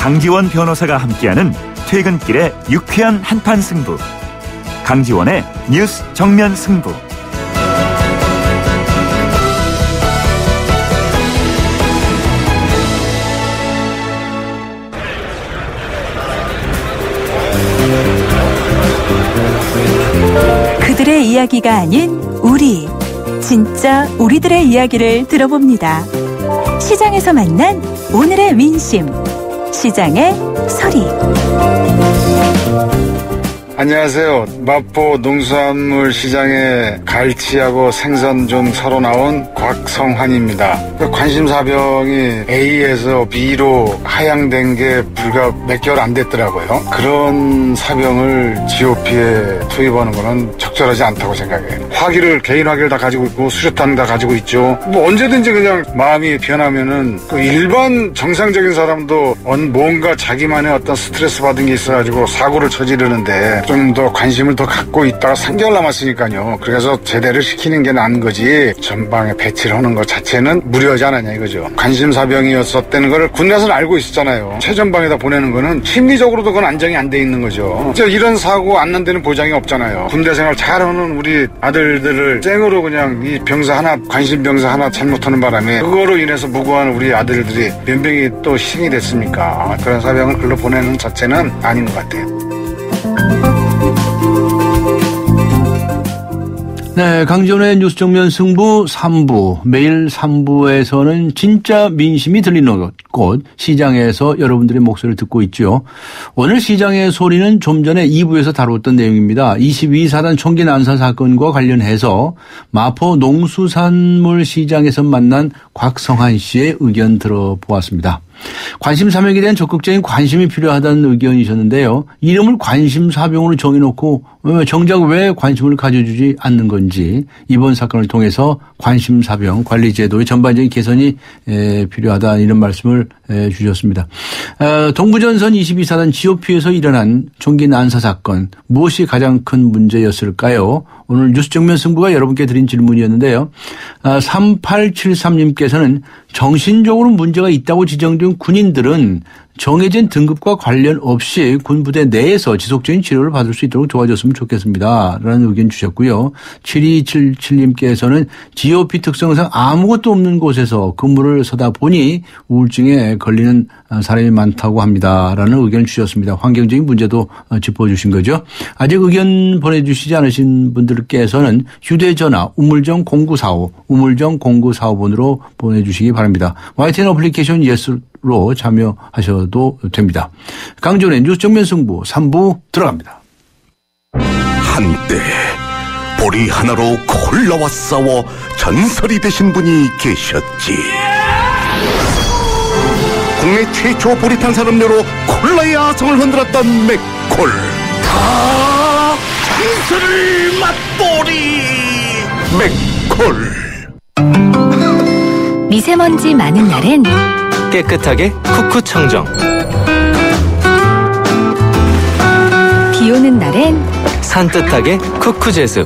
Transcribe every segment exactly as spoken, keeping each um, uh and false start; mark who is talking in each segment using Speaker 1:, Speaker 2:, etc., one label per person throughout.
Speaker 1: 강지원 변호사가 함께하는 퇴근길의 유쾌한 한판 승부. 강지원의 뉴스 정면 승부.
Speaker 2: 그들의 이야기가 아닌 우리, 진짜 우리들의 이야기를 들어봅니다. 시장에서 만난 오늘의 민심, 시장의 소리.
Speaker 3: 안녕하세요. 마포 농수산물 시장에 갈치하고 생선 좀 사러 나온 곽성환입니다. 관심사병이 A에서 B로 하향된 게 불과 몇 개월 안 됐더라고요. 그런 사병을 지오피에 투입하는 거는 적절하지 않다고 생각해요. 화기를, 개인 화기를 다 가지고 있고 수류탄 다 가지고 있죠. 뭐 언제든지 그냥 마음이 변하면은 그 일반 정상적인 사람도 뭔가 자기만의 어떤 스트레스 받은 게 있어가지고 사고를 저지르는데 좀 더 관심을 더 갖고 있다가 삼 개월 남았으니까요. 그래서 제대를 시키는 게 나은 거지 전방에 배치를 하는 것 자체는 무리하지 않았냐 이거죠. 관심사병이었었다는 걸 군대에서는 알고 있었잖아요. 최전방에다 보내는 거는 심리적으로도 그건 안정이 안 돼 있는 거죠. 이런 사고 안 난다는 보장이 없잖아요. 군대 생활 잘하는 우리 아들들을 쌩으로 그냥 이 병사 하나, 관심병사 하나 잘못하는 바람에 그거로 인해서 무고한 우리 아들들이 몇 명이 또 희생이 됐습니까? 그런 사병을 글로 보내는 자체는 아닌 것 같아요.
Speaker 4: 네, 강지원의 뉴스 정면 승부 삼 부. 매일 삼 부에서는 진짜 민심이 들리는 곳, 시장에서 여러분들의 목소리를 듣고 있죠. 오늘 시장의 소리는 좀 전에 이 부에서 다뤘던 내용입니다. 이십이 사단 총기 난사 사건과 관련해서 마포 농수산물 시장에서 만난 곽성환 씨의 의견 들어보았습니다. 관심사병에 대한 적극적인 관심이 필요하다는 의견이셨는데요. 이름을 관심사병으로 정해놓고 정작 왜 관심을 가져주지 않는 건지 이번 사건을 통해서 관심사병 관리제도의 전반적인 개선이 필요하다 이런 말씀을 주셨습니다. 동부전선 이십이 사단 지오피에서 일어난 총기 난사 사건 무엇이 가장 큰 문제였을까요? 오늘 뉴스 정면 승부가 여러분께 드린 질문이었는데요. 삼팔칠삼 님께서는 정신적으로 문제가 있다고 지정된 군인들은 정해진 등급과 관련 없이 군부대 내에서 지속적인 치료를 받을 수 있도록 도와줬으면 좋겠습니다. 라는 의견 주셨고요. 칠이칠칠 님께서는 지오피 특성상 아무것도 없는 곳에서 근무를 서다 보니 우울증에 걸리는 사람이 많다고 합니다. 라는 의견을 주셨습니다. 환경적인 문제도 짚어주신 거죠. 아직 의견 보내주시지 않으신 분들께서는 휴대전화 우물정 공구사오 우물정 공구사오 번으로 보내주시기 바랍니다. 와이티엔 어플리케이션 예스로 참여하셔도 됩니다. 강지원의 뉴스 정면 승부 삼 부 들어갑니다.
Speaker 5: 한때 보리 하나로 콜라와 싸워 전설이 되신 분이 계셨지. 국내 최초 보리 탄산음료로 콜라의 아성을 흔들었던 맥콜. 다 전설을 맛보리 맥콜.
Speaker 6: 미세먼지 많은 날엔
Speaker 7: 깨끗하게 쿠쿠 청정,
Speaker 6: 비 오는 날엔
Speaker 7: 산뜻하게 쿠쿠 제습.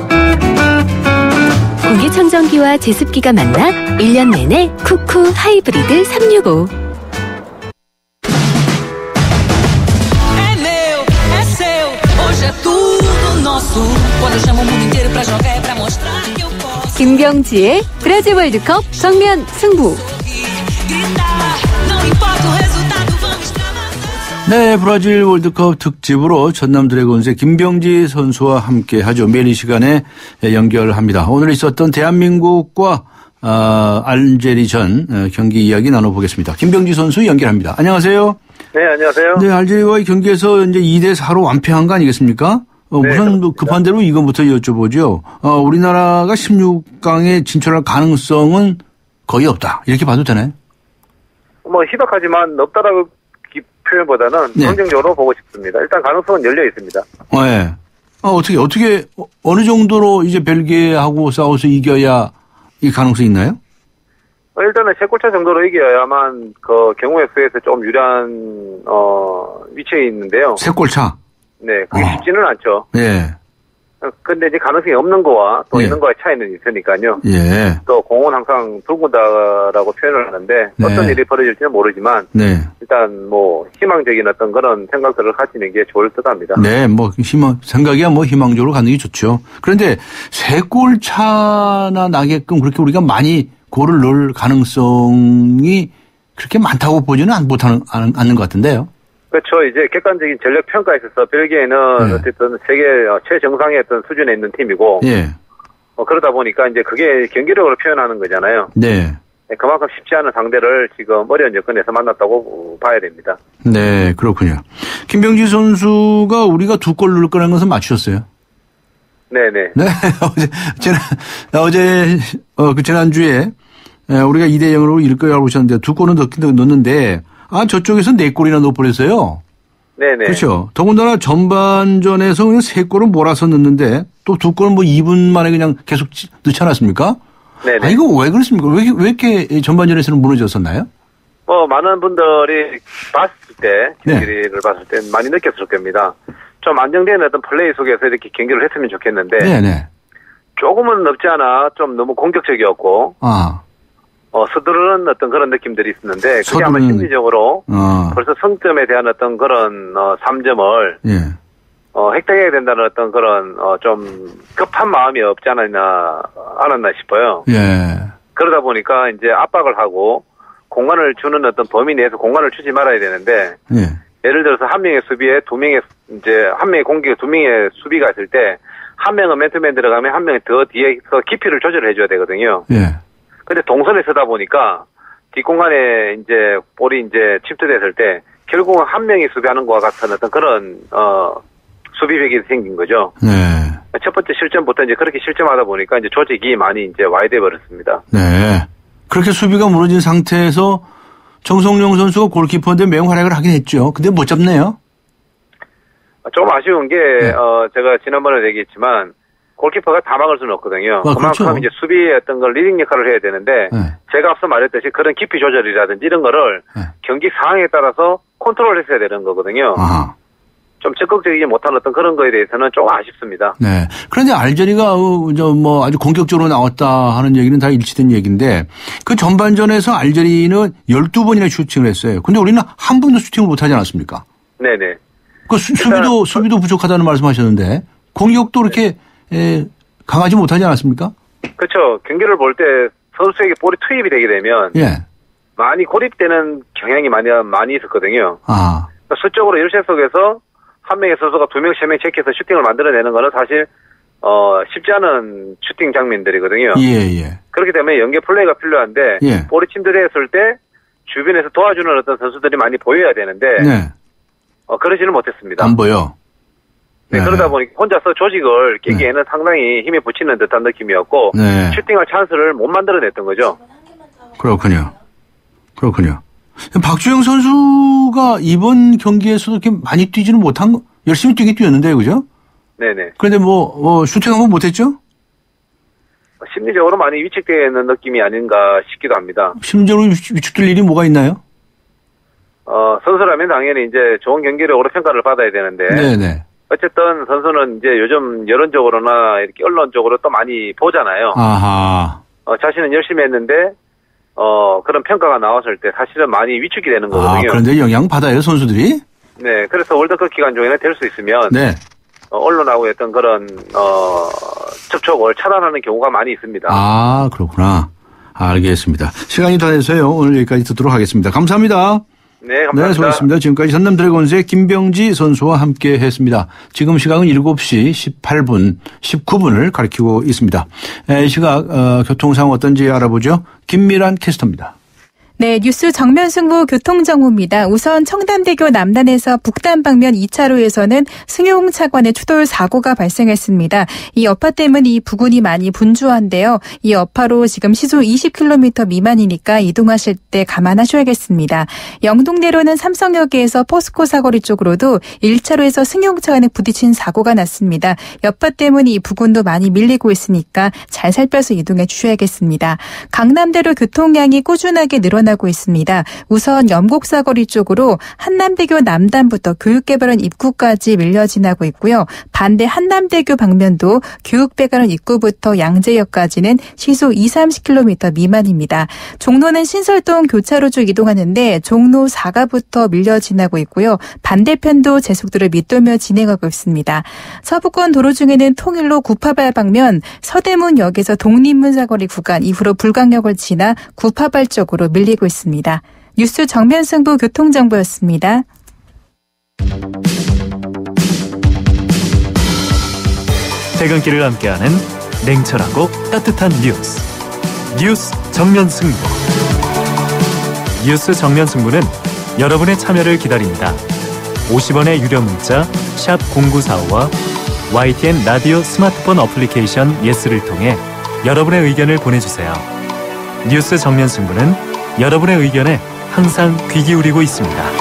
Speaker 6: 공기청정기와 제습기가 만나 일 년 내내 쿠쿠 하이브리드 삼육오. 김병지의 브라질 월드컵 정면 승부.
Speaker 4: 네, 브라질 월드컵 특집으로 전남 드래곤스의 김병지 선수와 함께 하죠. 매일 이 시간에 연결합니다. 오늘 있었던 대한민국과 어, 알제리전 경기 이야기 나눠보겠습니다. 김병지 선수 연결합니다. 안녕하세요.
Speaker 8: 네, 안녕하세요.
Speaker 4: 네, 알제리와의 경기에서 이제 이 대 사로 완패한 거 아니겠습니까? 어,
Speaker 8: 네,
Speaker 4: 우선 뭐 급한 대로 이것부터 여쭤보죠. 어, 우리나라가 십육 강에 진출할 가능성은 거의 없다. 이렇게 봐도 되나요?
Speaker 8: 뭐 희박하지만 없다라고 표현보다는
Speaker 4: 네.
Speaker 8: 긍정적으로 보고 싶습니다. 일단 가능성은 열려 있습니다.
Speaker 4: 네. 어, 어떻게 어떻게 어느 정도로 이제 벨기에하고 싸워서 이겨야 이 가능성이 있나요?
Speaker 8: 어, 일단은 세 골차 정도로 이겨야만 그 경우의 수에서 좀 유리한 어, 위치에 있는데요.
Speaker 4: 세 골차.
Speaker 8: 네, 그게
Speaker 4: 어.
Speaker 8: 쉽지는 않죠.
Speaker 4: 네.
Speaker 8: 근데 이제 가능성이 없는 거와 또
Speaker 4: 예.
Speaker 8: 있는 거의 차이는 있으니까요.
Speaker 4: 예.
Speaker 8: 또 공은 항상 붉은다라고 표현을 하는데
Speaker 4: 네.
Speaker 8: 어떤 일이 벌어질지는 모르지만
Speaker 4: 네.
Speaker 8: 일단 뭐 희망적인 어떤 그런 생각들을 가지는 게 좋을 듯합니다.
Speaker 4: 네, 뭐 희망 생각이야 뭐 희망적으로 가는 게 좋죠. 그런데 세 골 차나 나게끔 그렇게 우리가 많이 골을 넣을 가능성이 그렇게 많다고 보지는 않, 못하는 않는 것 같은데요.
Speaker 8: 그렇죠. 이제 객관적인 전력 평가에 있어서 벨기에는
Speaker 4: 네.
Speaker 8: 어쨌든 세계 최정상의 어떤 수준에 있는 팀이고
Speaker 4: 예.
Speaker 8: 어, 그러다 보니까 이제 그게 경기력으로 표현하는 거잖아요.
Speaker 4: 네.
Speaker 8: 네, 그만큼 쉽지 않은 상대를 지금 어려운 여건에서 만났다고 봐야 됩니다.
Speaker 4: 네, 그렇군요. 김병지 선수가 우리가 두 골 넣을 거라는 것은 맞추셨어요.
Speaker 8: 네네.
Speaker 4: 네, 어제, 지난, 어제, 어, 그 지난주에 우리가 이 대 영으로 이길 거라고 하셨는데 두 골은 넣긴 넣었는데 아, 저쪽에서 네 골이나 넣어버렸어요.
Speaker 8: 네네.
Speaker 4: 그렇죠. 더군다나 전반전에서 그냥 세 골을 몰아서 넣는데 또 두 골은 뭐 이 분 만에 그냥 계속 넣지 않았습니까?
Speaker 8: 네네.
Speaker 4: 아, 이거 왜 그렇습니까? 왜, 왜 이렇게 전반전에서는 무너졌었나요?
Speaker 8: 뭐, 많은 분들이 봤을 때, 경기를
Speaker 4: 네.
Speaker 8: 봤을 때 많이 느꼈을 겁니다. 좀 안정된 어떤 플레이 속에서 이렇게 경기를 했으면 좋겠는데.
Speaker 4: 네네.
Speaker 8: 조금은 넓지 않아 좀 너무 공격적이었고.
Speaker 4: 아.
Speaker 8: 어, 서두르는 어떤 그런 느낌들이 있었는데. 그게 아마
Speaker 4: 서두르는-
Speaker 8: 심리적으로.
Speaker 4: 어.
Speaker 8: 벌써 성점에 대한 어떤 그런, 어, 삼 점을.
Speaker 4: 예.
Speaker 8: 어, 획득해야 된다는 어떤 그런, 어, 좀 급한 마음이 없지 않았나, 않았나 싶어요.
Speaker 4: 예.
Speaker 8: 그러다 보니까 이제 압박을 하고 공간을 주는 어떤 범위 내에서 공간을 주지 말아야 되는데
Speaker 4: 예.
Speaker 8: 예를 들어서 한 명의 수비에 두 명의 이제 한 명의 공격에 두 명의 수비가 있을 때 한 명은 맨투맨 들어가면 한 명이 더 뒤에서 깊이를 조절해 줘야 되거든요.
Speaker 4: 예.
Speaker 8: 근데 동선에 서다 보니까 뒷공간에 이제 볼이 이제 침투됐을 때 결국은 한 명이 수비하는 것과 같은 어떤 그런 어 수비벽이 생긴 거죠.
Speaker 4: 네.
Speaker 8: 첫 번째 실점부터 이제 그렇게 실점하다 보니까 이제 조직이 많이 이제 와해돼 버렸습니다.
Speaker 4: 네. 그렇게 수비가 무너진 상태에서 정성용 선수가 골키퍼인데 매우 활약을 하긴 했죠. 근데 못 잡네요.
Speaker 8: 좀 아쉬운 게,
Speaker 4: 네.
Speaker 8: 어, 제가 지난번에 얘기했지만, 골키퍼가 다 막을 수는 없거든요.
Speaker 4: 아,
Speaker 8: 그만큼
Speaker 4: 그렇죠.
Speaker 8: 이제 수비의 어떤 걸 리딩 역할을 해야 되는데,
Speaker 4: 네.
Speaker 8: 제가 앞서 말했듯이 그런 깊이 조절이라든지 이런 거를
Speaker 4: 네.
Speaker 8: 경기 상황에 따라서 컨트롤 했어야 되는 거거든요.
Speaker 4: 아하.
Speaker 8: 좀 적극적이지 못한 어떤 그런 거에 대해서는 좀 아쉽습니다.
Speaker 4: 네. 그런데 알제리가 어, 저 뭐 아주 공격적으로 나왔다 하는 얘기는 다 일치된 얘기인데 그 전반전에서 알제리는 열두 번이나 슈팅을 했어요. 근데 우리는 한 번도 슈팅을 못 하지 않았습니까?
Speaker 8: 네네.
Speaker 4: 그 수, 수비도 수비도 부족하다는 말씀하셨는데 공격도 이렇게 에, 강하지 못하지 않았습니까?
Speaker 8: 그렇죠. 경기를 볼 때 선수에게 볼이 투입이 되게 되면
Speaker 4: 예.
Speaker 8: 많이 고립되는 경향이 많이 많이 있었거든요.
Speaker 4: 아.
Speaker 8: 수적으로 일세 속에서 한 명의 선수가 두 명, 세 명 체크해서 슈팅을 만들어내는 거는 사실 어 쉽지 않은 슈팅 장면들이거든요.
Speaker 4: 예, 예.
Speaker 8: 그렇기 때문에 연계 플레이가 필요한데
Speaker 4: 예.
Speaker 8: 볼이 침투했을 때 주변에서 도와주는 어떤 선수들이 많이 보여야 되는데
Speaker 4: 네.
Speaker 8: 어 그러지는 못했습니다.
Speaker 4: 안 보여.
Speaker 8: 네,
Speaker 4: 네.
Speaker 8: 그러다 보니 혼자서 조직을 깨기에는 상당히 힘이 붙이는 듯한 느낌이었고
Speaker 4: 네.
Speaker 8: 슈팅할 찬스를 못 만들어냈던 거죠.
Speaker 4: 그렇군요. 그렇군요. 박주영 선수가 이번 경기에서도 이렇게 많이 뛰지는 못한 거, 열심히 뛰긴 뛰었는데요, 그죠?
Speaker 8: 네네.
Speaker 4: 그런데 뭐, 뭐, 슈팅 한번 못했죠?
Speaker 8: 심리적으로 많이 위축되어 있는 느낌이 아닌가 싶기도 합니다.
Speaker 4: 심리적으로 위축- 위축될 일이 뭐가 있나요?
Speaker 8: 어, 선수라면 당연히 이제 좋은 경기력으로 평가를 받아야 되는데.
Speaker 4: 네네.
Speaker 8: 어쨌든 선수는 이제 요즘 여론적으로나 이렇게 언론적으로 또 많이 보잖아요.
Speaker 4: 아하.
Speaker 8: 어, 자신은 열심히 했는데, 어, 그런 평가가 나왔을 때 사실은 많이 위축이 되는
Speaker 4: 아,
Speaker 8: 거거든요.
Speaker 4: 그런데 영향 받아요, 선수들이?
Speaker 8: 네, 그래서 월드컵 기간 중에는 될 수 있으면.
Speaker 4: 네.
Speaker 8: 어, 언론하고 어떤 그런, 어, 접촉을 차단하는 경우가 많이 있습니다.
Speaker 4: 아, 그렇구나. 알겠습니다. 시간이 다 돼서요. 오늘 여기까지 듣도록 하겠습니다. 감사합니다.
Speaker 8: 네, 감사합니다.
Speaker 4: 네, 수고하셨습니다. 지금까지 전남 드래곤즈의 김병지 선수와 함께 했습니다. 지금 시각은 일곱 시 십팔 분, 십구 분을 가리키고 있습니다. 이 시각 어, 교통 상황 어떤지 알아보죠. 김미란 캐스터입니다.
Speaker 2: 네, 뉴스 정면 승부 교통정보입니다. 우선 청담대교 남단에서 북단 방면 이 차로에서는 승용 차관의 추돌 사고가 발생했습니다. 이 여파 때문에 이 부근이 많이 분주한데요. 이 여파로 지금 시속 이십 킬로미터 미만이니까 이동하실 때 감안하셔야겠습니다. 영동대로는 삼성역에서 포스코 사거리 쪽으로도 일 차로에서 승용 차관에 부딪힌 사고가 났습니다. 여파 때문에 이 부근도 많이 밀리고 있으니까 잘 살펴서 이동해 주셔야겠습니다. 강남대로 교통량이 꾸준하게 늘어나 일어나고 있습니다. 우선 염곡사거리 쪽으로 한남대교 남단부터 교육개발원 입구까지 밀려 지나고 있고요. 반대 한남대교 방면도 교육배관원 입구부터 양재역까지는 시속 이삼십 킬로미터 미만입니다. 종로는 신설동 교차로 쪽 이동하는데 종로 사가부터 밀려 지나고 있고요. 반대편도 제속도를 밑돌며 진행하고 있습니다. 서부권 도로 중에는 통일로 구파발 방면 서대문역에서 독립문 사거리 구간 이후로 불광역을 지나 구파발 쪽으로 밀리고 있습니다. 뉴스 정면승부 교통정보였습니다.
Speaker 1: 퇴근길을 함께하는 냉철하고 따뜻한 뉴스. 뉴스 정면승부. 뉴스 정면승부는 여러분의 참여를 기다립니다. 오십 원의 유료 문자 샵 공구사오와 와이티엔 라디오 스마트폰 어플리케이션 예스를 통해 여러분의 의견을 보내주세요. 뉴스 정면승부는 여러분의 의견에 항상 귀 기울이고 있습니다.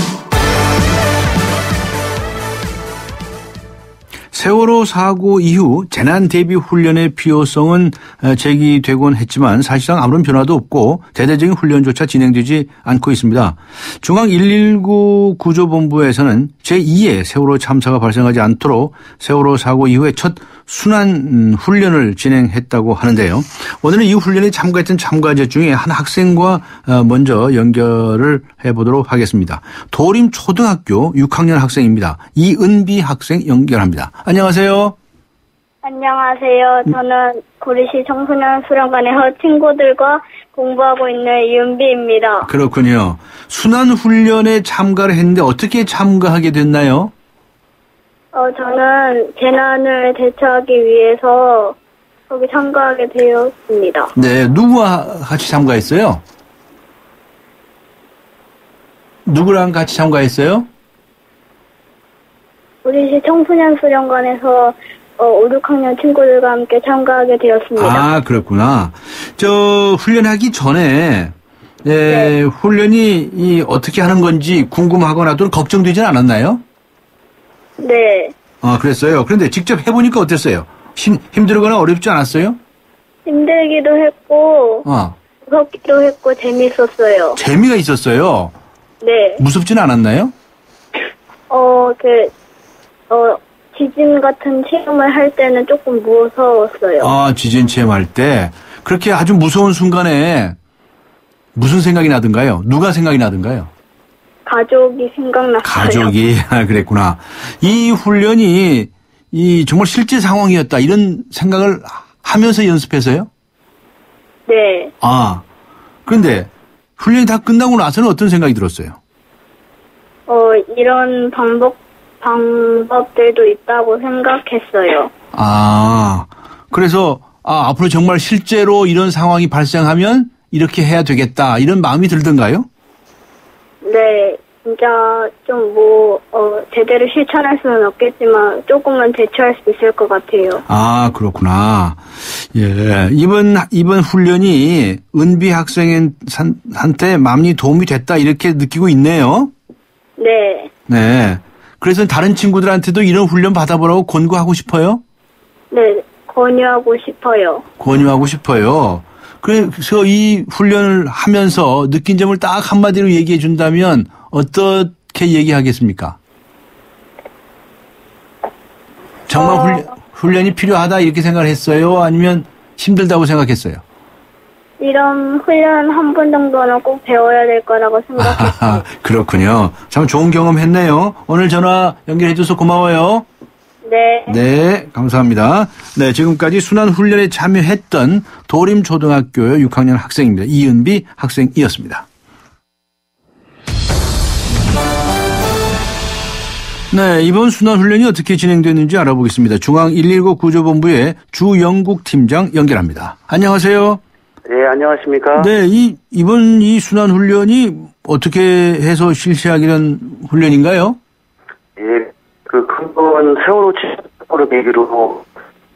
Speaker 4: 세월호 사고 이후 재난 대비 훈련의 필요성은 제기되곤 했지만 사실상 아무런 변화도 없고 대대적인 훈련조차 진행되지 않고 있습니다. 중앙 일일구 구조본부에서는 제이의 세월호 참사가 발생하지 않도록 세월호 사고 이후에 첫 순환 훈련을 진행했다고 하는데요. 오늘은 이 훈련에 참가했던 참가자 중에 한 학생과 먼저 연결을 해보도록 하겠습니다. 도림초등학교 육 학년 학생입니다. 이은비 학생 연결합니다. 안녕하세요.
Speaker 9: 안녕하세요. 저는 고리시 청소년 수련관에서 친구들과 공부하고 있는 이은비입니다.
Speaker 4: 그렇군요. 순환훈련에 참가를 했는데 어떻게 참가하게 됐나요?
Speaker 9: 어, 저는 재난을 대처하기 위해서 거기 참가하게 되었습니다.
Speaker 4: 네, 누구와 같이 참가했어요? 누구랑 같이 참가했어요?
Speaker 9: 고리시 청소년 수련관에서 어, 오, 육 학년 친구들과 함께 참가하게 되었습니다.
Speaker 4: 아, 그렇구나. 저 훈련하기 전에 예, 네. 훈련이 이 어떻게 하는 건지 궁금하거나 또는 걱정되지는 않았나요?
Speaker 9: 네.
Speaker 4: 아, 그랬어요. 그런데 직접 해보니까 어땠어요? 힘, 힘들거나 어렵지 않았어요?
Speaker 9: 힘들기도 했고,
Speaker 4: 어.
Speaker 9: 무섭기도 했고, 재밌었어요.
Speaker 4: 재미가 있었어요?
Speaker 9: 네.
Speaker 4: 무섭진 않았나요?
Speaker 9: 어, 그, 어, 지진 같은 체험을 할 때는 조금 무서웠어요.
Speaker 4: 아, 지진 체험할 때? 그렇게 아주 무서운 순간에 무슨 생각이 나던가요? 누가 생각이 나던가요?
Speaker 9: 가족이 생각났어요.
Speaker 4: 가족이, 아, 그랬구나. 이 훈련이 이 정말 실제 상황이었다 이런 생각을 하면서 연습해서요?
Speaker 9: 네.
Speaker 4: 아, 그런데 훈련이 다 끝나고 나서는 어떤 생각이 들었어요?
Speaker 9: 어, 이런 방법, 방법들도 있다고 생각했어요.
Speaker 4: 아, 그래서 아, 앞으로 정말 실제로 이런 상황이 발생하면 이렇게 해야 되겠다 이런 마음이 들던가요?
Speaker 9: 네, 진짜 좀 뭐, 어, 제대로 실천할 수는 없겠지만 조금은 대처할 수 있을 것 같아요.
Speaker 4: 아, 그렇구나. 예. 이번, 이번 훈련이 은비 학생한테 많이 도움이 됐다 이렇게 느끼고 있네요.
Speaker 9: 네.
Speaker 4: 네. 그래서 다른 친구들한테도 이런 훈련 받아보라고 권고하고 싶어요?
Speaker 9: 네, 권유하고 싶어요.
Speaker 4: 권유하고 싶어요. 그래서 이 훈련을 하면서 느낀 점을 딱 한마디로 얘기해 준다면 어떻게 얘기하겠습니까? 정말 어... 훈련, 훈련이 필요하다 이렇게 생각을 했어요? 아니면 힘들다고 생각했어요?
Speaker 9: 이런 훈련 한 번 정도는 꼭 배워야 될 거라고 생각했어요.
Speaker 4: 그렇군요. 참 좋은 경험 했네요. 오늘 전화 연결해 줘서 고마워요.
Speaker 9: 네.
Speaker 4: 네, 감사합니다. 네, 지금까지 순환훈련에 참여했던 도림초등학교 육 학년 학생입니다. 이은비 학생이었습니다. 네, 이번 순환훈련이 어떻게 진행됐는지 알아보겠습니다. 중앙 일일구 구조본부의 주영국 팀장 연결합니다. 안녕하세요.
Speaker 10: 네, 안녕하십니까.
Speaker 4: 네, 이, 이번 이 순환훈련이 어떻게 해서 실시하게 된 훈련인가요?
Speaker 10: 예, 그, 그건 세월호 칠십오를 계기로.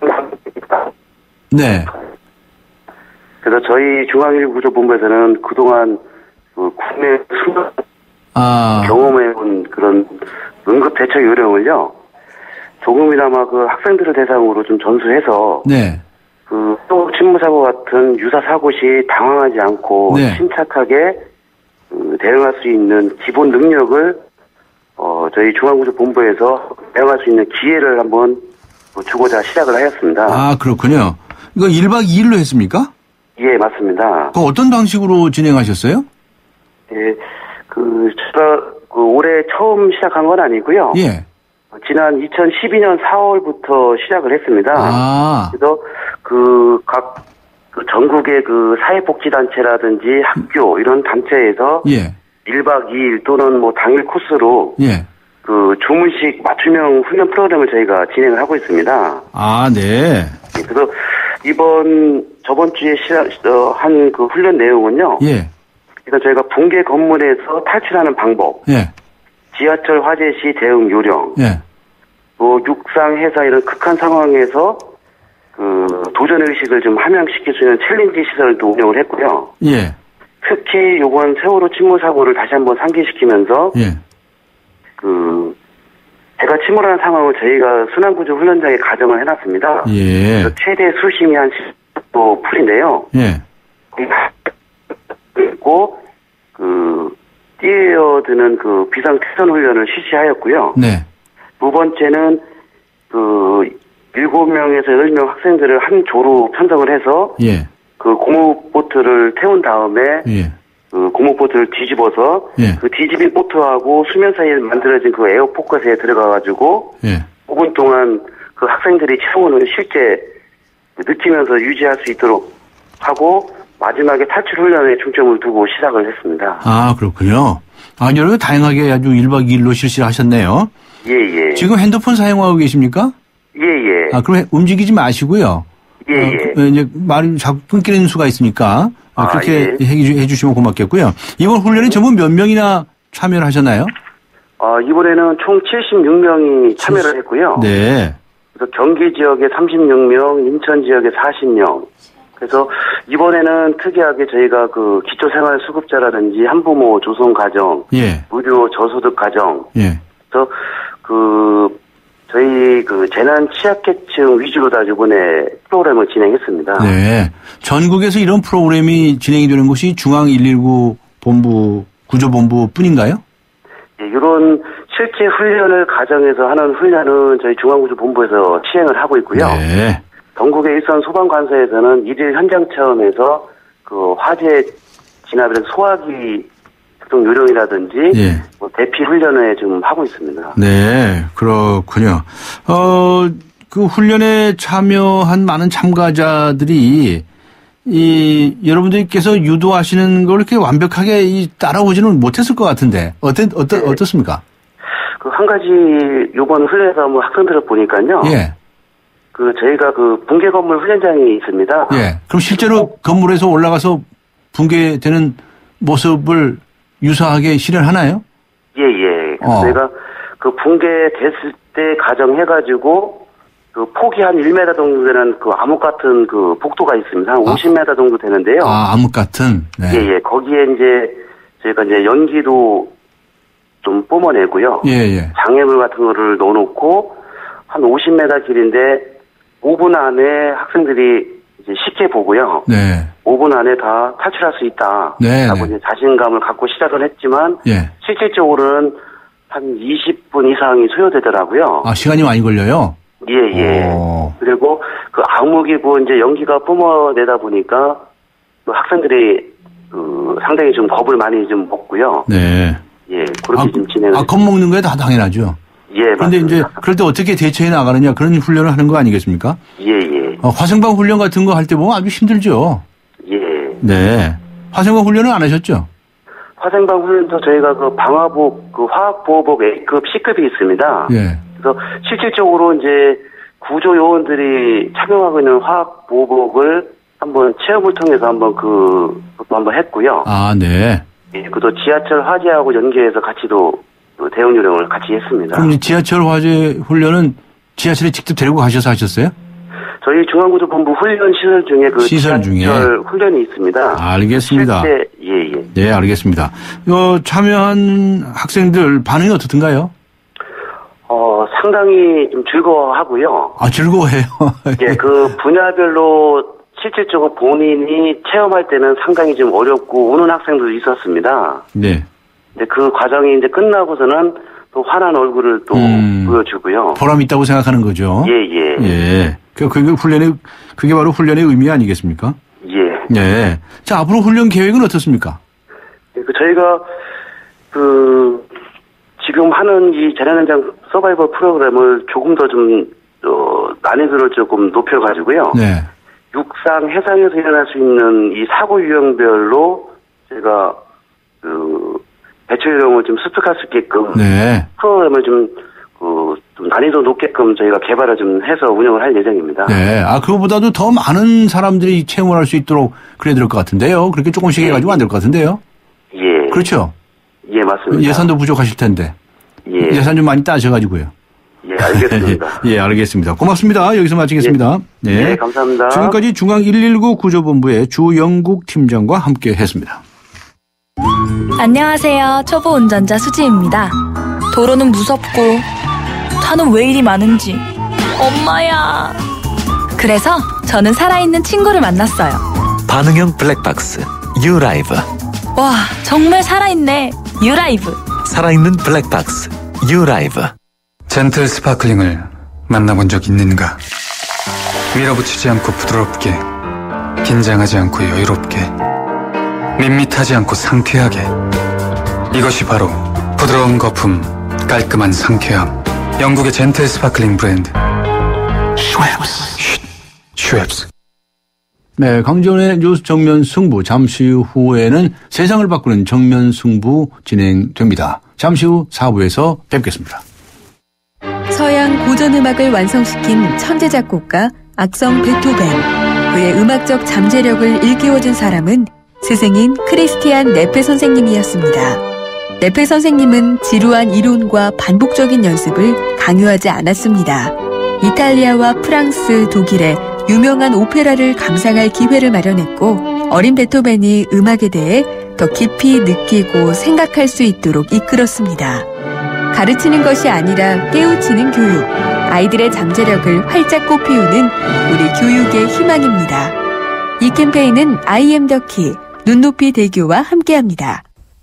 Speaker 4: 네.
Speaker 10: 그래서 저희 중앙일일구 구조본부에서는 그동안 그 국내 순환
Speaker 4: 아.
Speaker 10: 경험해온 그런 응급대책 요령을요, 조금이나마 그 학생들을 대상으로 좀 전수해서.
Speaker 4: 네.
Speaker 10: 그, 또 침무사고 같은 유사 사고 시 당황하지 않고
Speaker 4: 네.
Speaker 10: 침착하게 그, 대응할 수 있는 기본 능력을 어, 저희 중앙구조본부에서 대응할 수 있는 기회를 한번 주고자 시작을 하였습니다.
Speaker 4: 아, 그렇군요. 이거 일 박 이 일로 했습니까?
Speaker 10: 예, 맞습니다.
Speaker 4: 그 어떤 방식으로 진행하셨어요?
Speaker 10: 예, 그, 제가 그 올해 처음 시작한 건 아니고요.
Speaker 4: 예.
Speaker 10: 지난 이천십이 년 사월부터 시작을 했습니다.
Speaker 4: 아.
Speaker 10: 그래서 그 각 그 전국의 그 사회복지단체라든지 학교 이런 단체에서
Speaker 4: 예.
Speaker 10: 일 박 이 일 또는 뭐 당일 코스로 예. 그 주문식 맞춤형 훈련 프로그램을 저희가 진행을 하고 있습니다.
Speaker 4: 아, 네.
Speaker 10: 그래서 이번 저번 주에 시작 어, 한 그 훈련 내용은요.
Speaker 4: 예.
Speaker 10: 그러니까 저희가 붕괴 건물에서 탈출하는 방법.
Speaker 4: 예.
Speaker 10: 지하철 화재 시 대응 요령.
Speaker 4: 예.
Speaker 10: 뭐 육상 해사 이런 극한 상황에서 그 도전 의식을 좀 함양시킬 수 있는 챌린지 시설도 운영을 했고요.
Speaker 4: 예.
Speaker 10: 특히 요번 세월호 침몰 사고를 다시 한번 상기시키면서
Speaker 4: 예.
Speaker 10: 그 배가 침몰하는 상황을 저희가 순환구조 훈련장에 가정을 해놨습니다.
Speaker 4: 예.
Speaker 10: 그래서 최대 수심이 한 십 도 풀인데요.
Speaker 4: 예.
Speaker 10: 그리고 그 뛰어드는 그 비상 퇴선 훈련을 실시하였고요.
Speaker 4: 네.
Speaker 10: 두 번째는 그 일곱 명에서 여덟 명 학생들을 한 조로 편성을 해서
Speaker 4: 예.
Speaker 10: 그 고무보트를 태운 다음에
Speaker 4: 예.
Speaker 10: 그 고무보트를 뒤집어서
Speaker 4: 예.
Speaker 10: 그 뒤집인 보트하고 수면 사이에 만들어진 그 에어포커스에 들어가가지고
Speaker 4: 예.
Speaker 10: 오 분 동안 그 학생들이 체온을 실제 느끼면서 유지할 수 있도록 하고 마지막에 탈출 훈련에 중점을 두고 시작을 했습니다.
Speaker 4: 아, 그렇군요. 아, 여러 개 다양하게 아주 일 박 이 일로 실시를 하셨네요.
Speaker 10: 예, 예.
Speaker 4: 지금 핸드폰 사용하고 계십니까?
Speaker 10: 예, 예.
Speaker 4: 아, 그럼 움직이지 마시고요.
Speaker 10: 예, 예.
Speaker 4: 어, 이제 말이 자꾸 끊기는 수가 있으니까 아, 그렇게
Speaker 10: 예.
Speaker 4: 해 주시면 고맙겠고요. 이번 훈련에 전부 몇 명이나 참여를 하셨나요?
Speaker 10: 아, 이번에는 총 칠십육 명이 참여를 했고요.
Speaker 4: 네.
Speaker 10: 그래서 경기 지역에 삼십육 명, 인천 지역에 사십 명. 그래서 이번에는 특이하게 저희가 그 기초생활수급자라든지 한부모 조성가정,
Speaker 4: 예.
Speaker 10: 무료 저소득 가정,
Speaker 4: 예.
Speaker 10: 그래서 그 저희 그 재난 취약계층 위주로 다 이번에 프로그램을 진행했습니다.
Speaker 4: 네. 전국에서 이런 프로그램이 진행이 되는 곳이 중앙 일일구 본부 구조본부 뿐인가요?
Speaker 10: 예, 이런 실제 훈련을 가정에서 하는 훈련은 저희 중앙구조본부에서 시행을 하고 있고요.
Speaker 4: 네.
Speaker 10: 전국의 일선 소방관서에서는 일일 현장 체험에서 그 화재 진압이라는 소화기 특동 요령이라든지
Speaker 4: 예.
Speaker 10: 뭐 대피 훈련을 지금 하고 있습니다.
Speaker 4: 네, 그렇군요. 어, 그 훈련에 참여한 많은 참가자들이 이 여러분들께서 유도하시는 걸 이렇게 완벽하게 이 따라오지는 못했을 것 같은데 어때 어떠
Speaker 10: 네.
Speaker 4: 어떻습니까?
Speaker 10: 그 한 가지 요번 훈련에서 뭐 학생들을 보니까요.
Speaker 4: 예.
Speaker 10: 그 저희가 그 붕괴 건물 훈련장이 있습니다.
Speaker 4: 예. 그럼 실제로 건물에서 올라가서 붕괴되는 모습을 유사하게 실현하나요?
Speaker 10: 예, 예.
Speaker 4: 어.
Speaker 10: 저희가 그 붕괴 됐을 때 가정해가지고 그 폭이 한 일 미터 정도 되는 그 암흑 같은 그 복도가 있습니다. 한
Speaker 4: 아.
Speaker 10: 오십 미터 정도 되는데요.
Speaker 4: 아, 암흑 같은. 네.
Speaker 10: 예, 예. 거기에 이제 저희가 이제 연기도 좀 뿜어내고요.
Speaker 4: 예, 예.
Speaker 10: 장애물 같은 거를 넣어놓고 한 오십 미터 길인데 오 분 안에 학생들이 이제 쉽게 보고요.
Speaker 4: 네.
Speaker 10: 오 분 안에 다 탈출할 수 있다.
Speaker 4: 네,
Speaker 10: 라고
Speaker 4: 네.
Speaker 10: 이제 자신감을 갖고 시작을 했지만
Speaker 4: 예.
Speaker 10: 실질적으로는 한 이십 분 이상이 소요되더라고요.
Speaker 4: 아, 시간이 많이 걸려요?
Speaker 10: 예, 예.
Speaker 4: 오.
Speaker 10: 그리고 그 암흑이고 이제 연기가 뿜어내다 보니까 그 학생들이 그 상당히 좀 겁을 많이 좀 먹고요.
Speaker 4: 네.
Speaker 10: 예, 그렇게
Speaker 4: 아,
Speaker 10: 좀 진행을.
Speaker 4: 아, 겁먹는 거에 다 당연하죠.
Speaker 10: 예,
Speaker 4: 그런데
Speaker 10: 맞습니다.
Speaker 4: 이제 그럴 때 어떻게 대처해 나가느냐 그런 훈련을 하는 거 아니겠습니까?
Speaker 10: 예, 예.
Speaker 4: 어, 화생방 훈련 같은 거 할 때 보면 아주 힘들죠.
Speaker 10: 예.
Speaker 4: 네. 화생방 훈련은 안 하셨죠?
Speaker 10: 화생방 훈련도 저희가 그 방화복, 그 화학보호복 A급, C급이 있습니다.
Speaker 4: 예.
Speaker 10: 그래서 실질적으로 이제 구조 요원들이 착용하고 있는 화학보호복을 한번 체험을 통해서 한번 그, 그것도 한번 했고요.
Speaker 4: 아, 네.
Speaker 10: 예, 그도 지하철 화재하고 연계해서 같이도 그 대응 요령을 같이 했습니다.
Speaker 4: 그럼 이제 지하철 화재 훈련은 지하철에 직접 데리고 가셔서 하셨어요?
Speaker 10: 저희 중앙구조본부 훈련 시설 중에 그
Speaker 4: 시설 중에?
Speaker 10: 지하철 훈련이 있습니다.
Speaker 4: 알겠습니다.
Speaker 10: 실제, 예, 예.
Speaker 4: 네, 알겠습니다. 어, 참여한 학생들 반응이 어떻든가요?
Speaker 10: 어, 상당히 좀 즐거워하고요.
Speaker 4: 아, 즐거워해요?
Speaker 10: 예, 그 분야별로 실질적으로 본인이 체험할 때는 상당히 좀 어렵고 우는 학생도 있었습니다.
Speaker 4: 네.
Speaker 10: 근데 그 과정이 이제 끝나고서는 또 환한 얼굴을 또 음, 보여주고요.
Speaker 4: 보람 있다고 생각하는 거죠?
Speaker 10: 예, 예.
Speaker 4: 예. 그, 그게 훈련의, 그게 바로 훈련의 의미 아니겠습니까?
Speaker 10: 예.
Speaker 4: 네. 자, 앞으로 훈련 계획은 어떻습니까?
Speaker 10: 예, 그 저희가 그 지금 하는 이 재난현장 서바이벌 프로그램을 조금 더 좀 어, 난이도를 조금 높여가지고요.
Speaker 4: 네.
Speaker 10: 육상, 해상에서 일어날 수 있는 이 사고 유형별로 제가 그 대처 요령을 좀 습득할 수 있게끔
Speaker 4: 네.
Speaker 10: 프로그램을 좀, 그, 좀 난이도 높게끔 저희가 개발을 좀 해서 운영을 할 예정입니다.
Speaker 4: 네. 아, 그거보다도 더 많은 사람들이 체험을 할 수 있도록 그래야 될 것 같은데요. 그렇게 조금씩
Speaker 10: 예.
Speaker 4: 해가지고 안 될 것 같은데요.
Speaker 10: 예.
Speaker 4: 그렇죠.
Speaker 10: 예, 맞습니다.
Speaker 4: 예산도 부족하실 텐데.
Speaker 10: 예.
Speaker 4: 예산 좀 많이 따셔가지고요.
Speaker 10: 예, 알겠습니다.
Speaker 4: 예, 알겠습니다. 고맙습니다. 여기서 마치겠습니다.
Speaker 10: 예.
Speaker 4: 네.
Speaker 10: 네, 감사합니다.
Speaker 4: 지금까지 중앙 일일구 구조본부의 주영국 팀장과 함께 했습니다.
Speaker 11: 안녕하세요. 초보 운전자 수지입니다. 도로는 무섭고 차는 왜 이리 많은지 엄마야. 그래서 저는 살아있는 친구를 만났어요.
Speaker 7: 반응형 블랙박스 유라이브.
Speaker 11: 와, 정말 살아있네. 유라이브.
Speaker 7: 살아있는 블랙박스 유라이브.
Speaker 12: 젠틀 스파클링을 만나본 적 있는가? 밀어붙이지 않고 부드럽게, 긴장하지 않고 여유롭게, 밋밋하지 않고 상쾌하게. 이것이 바로 부드러운 거품, 깔끔한 상쾌함. 영국의 젠틀 스파클링 브랜드 슈왑스. 슈왑스.
Speaker 4: 네, 강정의 뉴스 정면 승부. 잠시 후에는 세상을 바꾸는 정면 승부 진행됩니다. 잠시 후 사 부에서 뵙겠습니다.
Speaker 13: 서양 고전음악을 완성시킨 천재 작곡가 악성 베토벤. 그의 음악적 잠재력을 일깨워준 사람은 스승인 크리스티안 네페 선생님이었습니다. 네페 선생님은 지루한 이론과 반복적인 연습을 강요하지 않았습니다. 이탈리아와 프랑스, 독일의 유명한 오페라를 감상할 기회를 마련했고 어린 베토벤이 음악에 대해 더 깊이 느끼고 생각할 수 있도록 이끌었습니다. 가르치는 것이 아니라 깨우치는 교육, 아이들의 잠재력을 활짝 꽃피우는 우리 교육의 희망입니다. 이 캠페인은 I am the key, 눈높이 대교와 함께합니다.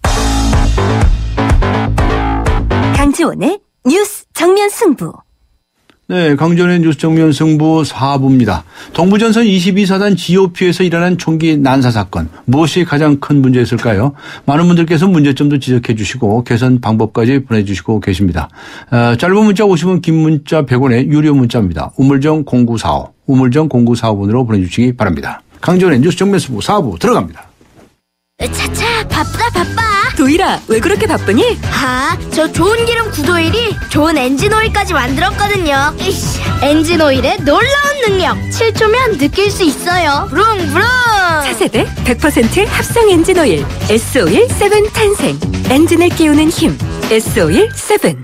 Speaker 6: 강지원의 뉴스 정면 승부.
Speaker 4: 네, 강전의 뉴스 정면 승부 사 부입니다. 동부전선 이십이 사단 지오피에서 일어난 총기 난사 사건. 무엇이 가장 큰 문제였을까요? 많은 분들께서 문제점도 지적해 주시고 개선 방법까지 보내주시고 계십니다. 어, 짧은 문자 오십 원, 긴 문자 백 원의 유료 문자입니다. 우물정 공구사오, 우물정 공구사오 번으로 보내주시기 바랍니다. 강전의 뉴스 정면 승부 사 부 들어갑니다.
Speaker 14: 차차, 바쁘다 바빠.
Speaker 6: 도일아, 왜 그렇게 바쁘니?
Speaker 14: 아, 저 좋은 기름 구도일이 좋은 엔진오일까지 만들었거든요. 이씨, 엔진오일의 놀라운 능력. 칠 초면 느낄 수 있어요. 부릉부릉.
Speaker 6: 차세대 백 퍼센트 합성 엔진오일 에스오일 칠 탄생. 엔진을 깨우는 힘 에스오일 칠.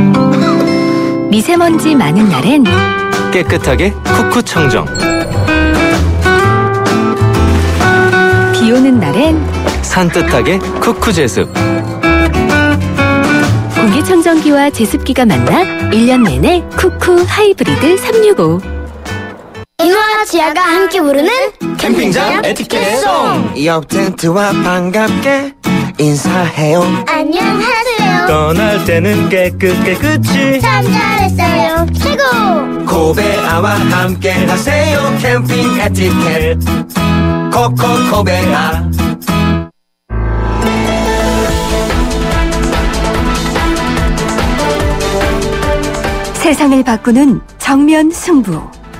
Speaker 6: 미세먼지 많은 날엔
Speaker 7: 깨끗하게 쿠쿠 청정.
Speaker 6: 비 오는 날엔
Speaker 7: 산뜻하게 쿠쿠 제습.
Speaker 6: 공기청정기와 제습기가 만나 일 년 내내 쿠쿠 하이브리드 삼육오.
Speaker 14: 인화와 지아가 함께 부르는
Speaker 15: 캠핑장 에티켓송. 옆 텐트와 반갑게 인사해요.
Speaker 14: 안녕하세요.
Speaker 15: 떠날 때는 깨끗 깨끗이
Speaker 14: 참 잘했어요. 최고.
Speaker 15: 코베아와 함께 하세요. 캠핑 에티켓 코코 코베아.
Speaker 6: 세상을 바꾸는 정면 승부.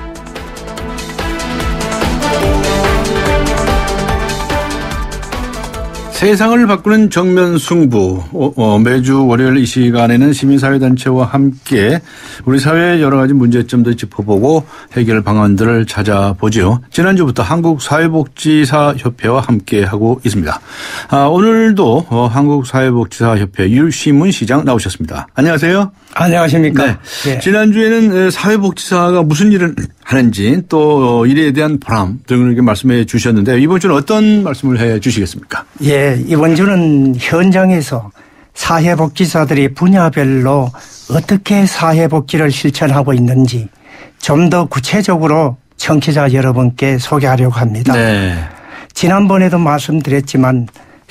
Speaker 4: 세상을 바꾸는 정면 승부. 어, 어, 매주 월요일 이 시간에는 시민사회단체와 함께 우리 사회의 여러 가지 문제점들 짚어보고 해결 방안들을 찾아보죠. 지난주부터 한국사회복지사협회와 함께하고 있습니다. 아, 오늘도 어, 한국사회복지사협회 유시문 시장 나오셨습니다. 안녕하세요.
Speaker 16: 안녕하십니까.
Speaker 4: 네.
Speaker 16: 네.
Speaker 4: 지난주에는 사회복지사가 무슨 일을 하는지 또 일에 대한 보람 등을 말씀해 주셨는데 이번 주는 어떤 말씀을 해 주시겠습니까?
Speaker 16: 예, 이번 주는 현장에서 사회복지사들이 분야별로 어떻게 사회복지를 실천하고 있는지 좀 더 구체적으로 청취자 여러분께 소개하려고 합니다.
Speaker 4: 네.
Speaker 16: 지난번에도 말씀드렸지만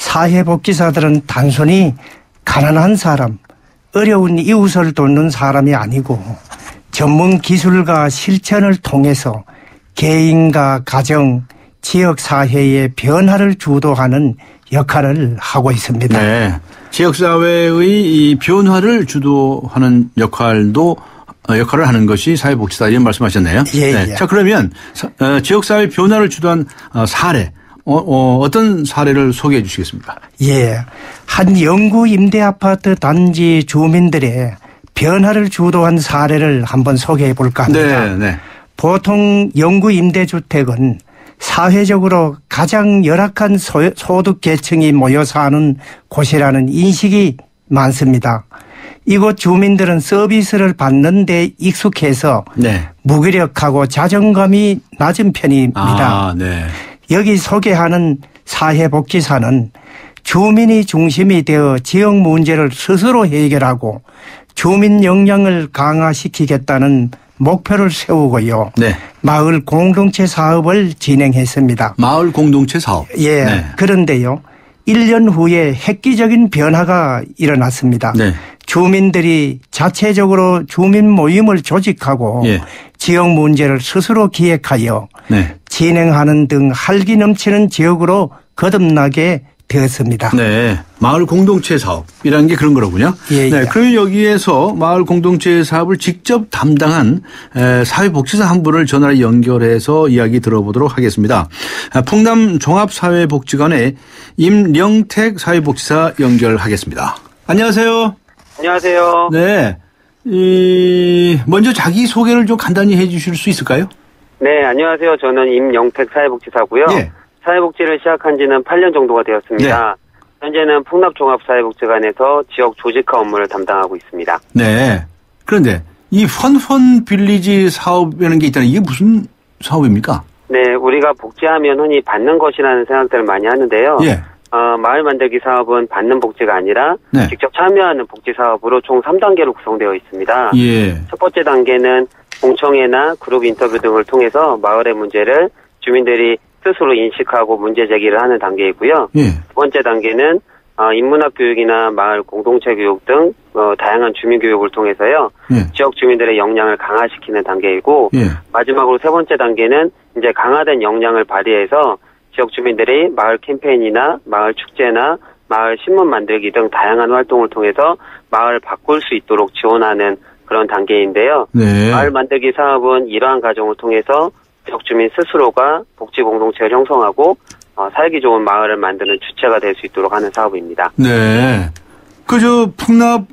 Speaker 16: 사회복지사들은 단순히 가난한 사람, 어려운 이웃을 돕는 사람이 아니고 전문 기술과 실천을 통해서 개인과 가정, 지역사회의 변화를 주도하는 역할을 하고 있습니다.
Speaker 4: 네. 지역사회의 이 변화를 주도하는 역할도 역할을 하는 것이 사회복지사 이런 말씀하셨네요.
Speaker 16: 예,
Speaker 4: 네.
Speaker 16: 예.
Speaker 4: 자, 그러면 지역사회 변화를 주도한 사례, 어, 어, 어떤 사례를 소개해 주시겠습니까?
Speaker 16: 예. 한 영구 임대아파트 단지 주민들의 변화를 주도한 사례를 한번 소개해 볼까 합니다.
Speaker 4: 네, 네.
Speaker 16: 보통 영구 임대주택은 사회적으로 가장 열악한 소득 계층이 모여 사는 곳이라는 인식이 많습니다. 이곳 주민들은 서비스를 받는 데 익숙해서
Speaker 4: 네.
Speaker 16: 무기력하고 자존감이 낮은 편입니다.
Speaker 4: 아, 네.
Speaker 16: 여기 소개하는 사회복지사는 주민이 중심이 되어 지역 문제를 스스로 해결하고 주민 역량을 강화시키겠다는 목표를 세우고요.
Speaker 4: 네.
Speaker 16: 마을 공동체 사업을 진행했습니다.
Speaker 4: 마을 공동체 사업.
Speaker 16: 예.
Speaker 4: 네.
Speaker 16: 그런데요. 일 년 후에 획기적인 변화가 일어났습니다.
Speaker 4: 네.
Speaker 16: 주민들이 자체적으로 주민 모임을 조직하고
Speaker 4: 예.
Speaker 16: 지역 문제를 스스로 기획하여
Speaker 4: 네.
Speaker 16: 진행하는 등 활기 넘치는 지역으로 거듭나게 되었습니다.
Speaker 4: 네. 마을 공동체 사업이라는 게 그런 거로군요.
Speaker 16: 예,
Speaker 4: 네.
Speaker 16: 예.
Speaker 4: 그러면 여기에서 마을 공동체 사업을 직접 담당한 사회복지사 한 분을 전화로 연결해서 이야기 들어보도록 하겠습니다. 풍남 종합사회복지관의 임영택 사회복지사 연결하겠습니다. 안녕하세요.
Speaker 8: 안녕하세요.
Speaker 4: 네. 이 먼저 자기 소개를 좀 간단히 해 주실 수 있을까요?
Speaker 8: 네, 안녕하세요. 저는 임영택 사회복지사고요.
Speaker 4: 예.
Speaker 8: 사회복지를 시작한 지는 팔 년 정도가 되었습니다. 네. 현재는 풍납종합사회복지관에서 지역 조직화 업무를 담당하고 있습니다.
Speaker 4: 네. 그런데 이 펀펀 빌리지 사업이라는 게 있다는 이게 무슨 사업입니까?
Speaker 8: 네, 우리가 복지하면 흔히 받는 것이라는 생각들을 많이 하는데요.
Speaker 4: 예.
Speaker 8: 어, 마을 만들기 사업은 받는 복지가 아니라
Speaker 4: 네.
Speaker 8: 직접 참여하는 복지 사업으로 총 삼 단계로 구성되어 있습니다.
Speaker 4: 예.
Speaker 8: 첫 번째 단계는 공청회나 그룹 인터뷰 등을 통해서 마을의 문제를 주민들이 스스로 인식하고 문제 제기를 하는 단계이고요.
Speaker 4: 예.
Speaker 8: 두 번째 단계는 어, 인문학 교육이나 마을 공동체 교육 등 어, 다양한 주민 교육을 통해서요.
Speaker 4: 예.
Speaker 8: 지역 주민들의 역량을 강화시키는 단계이고
Speaker 4: 예.
Speaker 8: 마지막으로 세 번째 단계는 이제 강화된 역량을 발휘해서 지역 주민들이 마을 캠페인이나 마을 축제나 마을 신문 만들기 등 다양한 활동을 통해서 마을을 바꿀 수 있도록 지원하는 그런 단계인데요.
Speaker 4: 네.
Speaker 8: 마을 만들기 사업은 이러한 과정을 통해서 지역 주민 스스로가 복지 공동체를 형성하고 어, 살기 좋은 마을을 만드는 주체가 될 수 있도록 하는 사업입니다.
Speaker 4: 네. 그저 풍납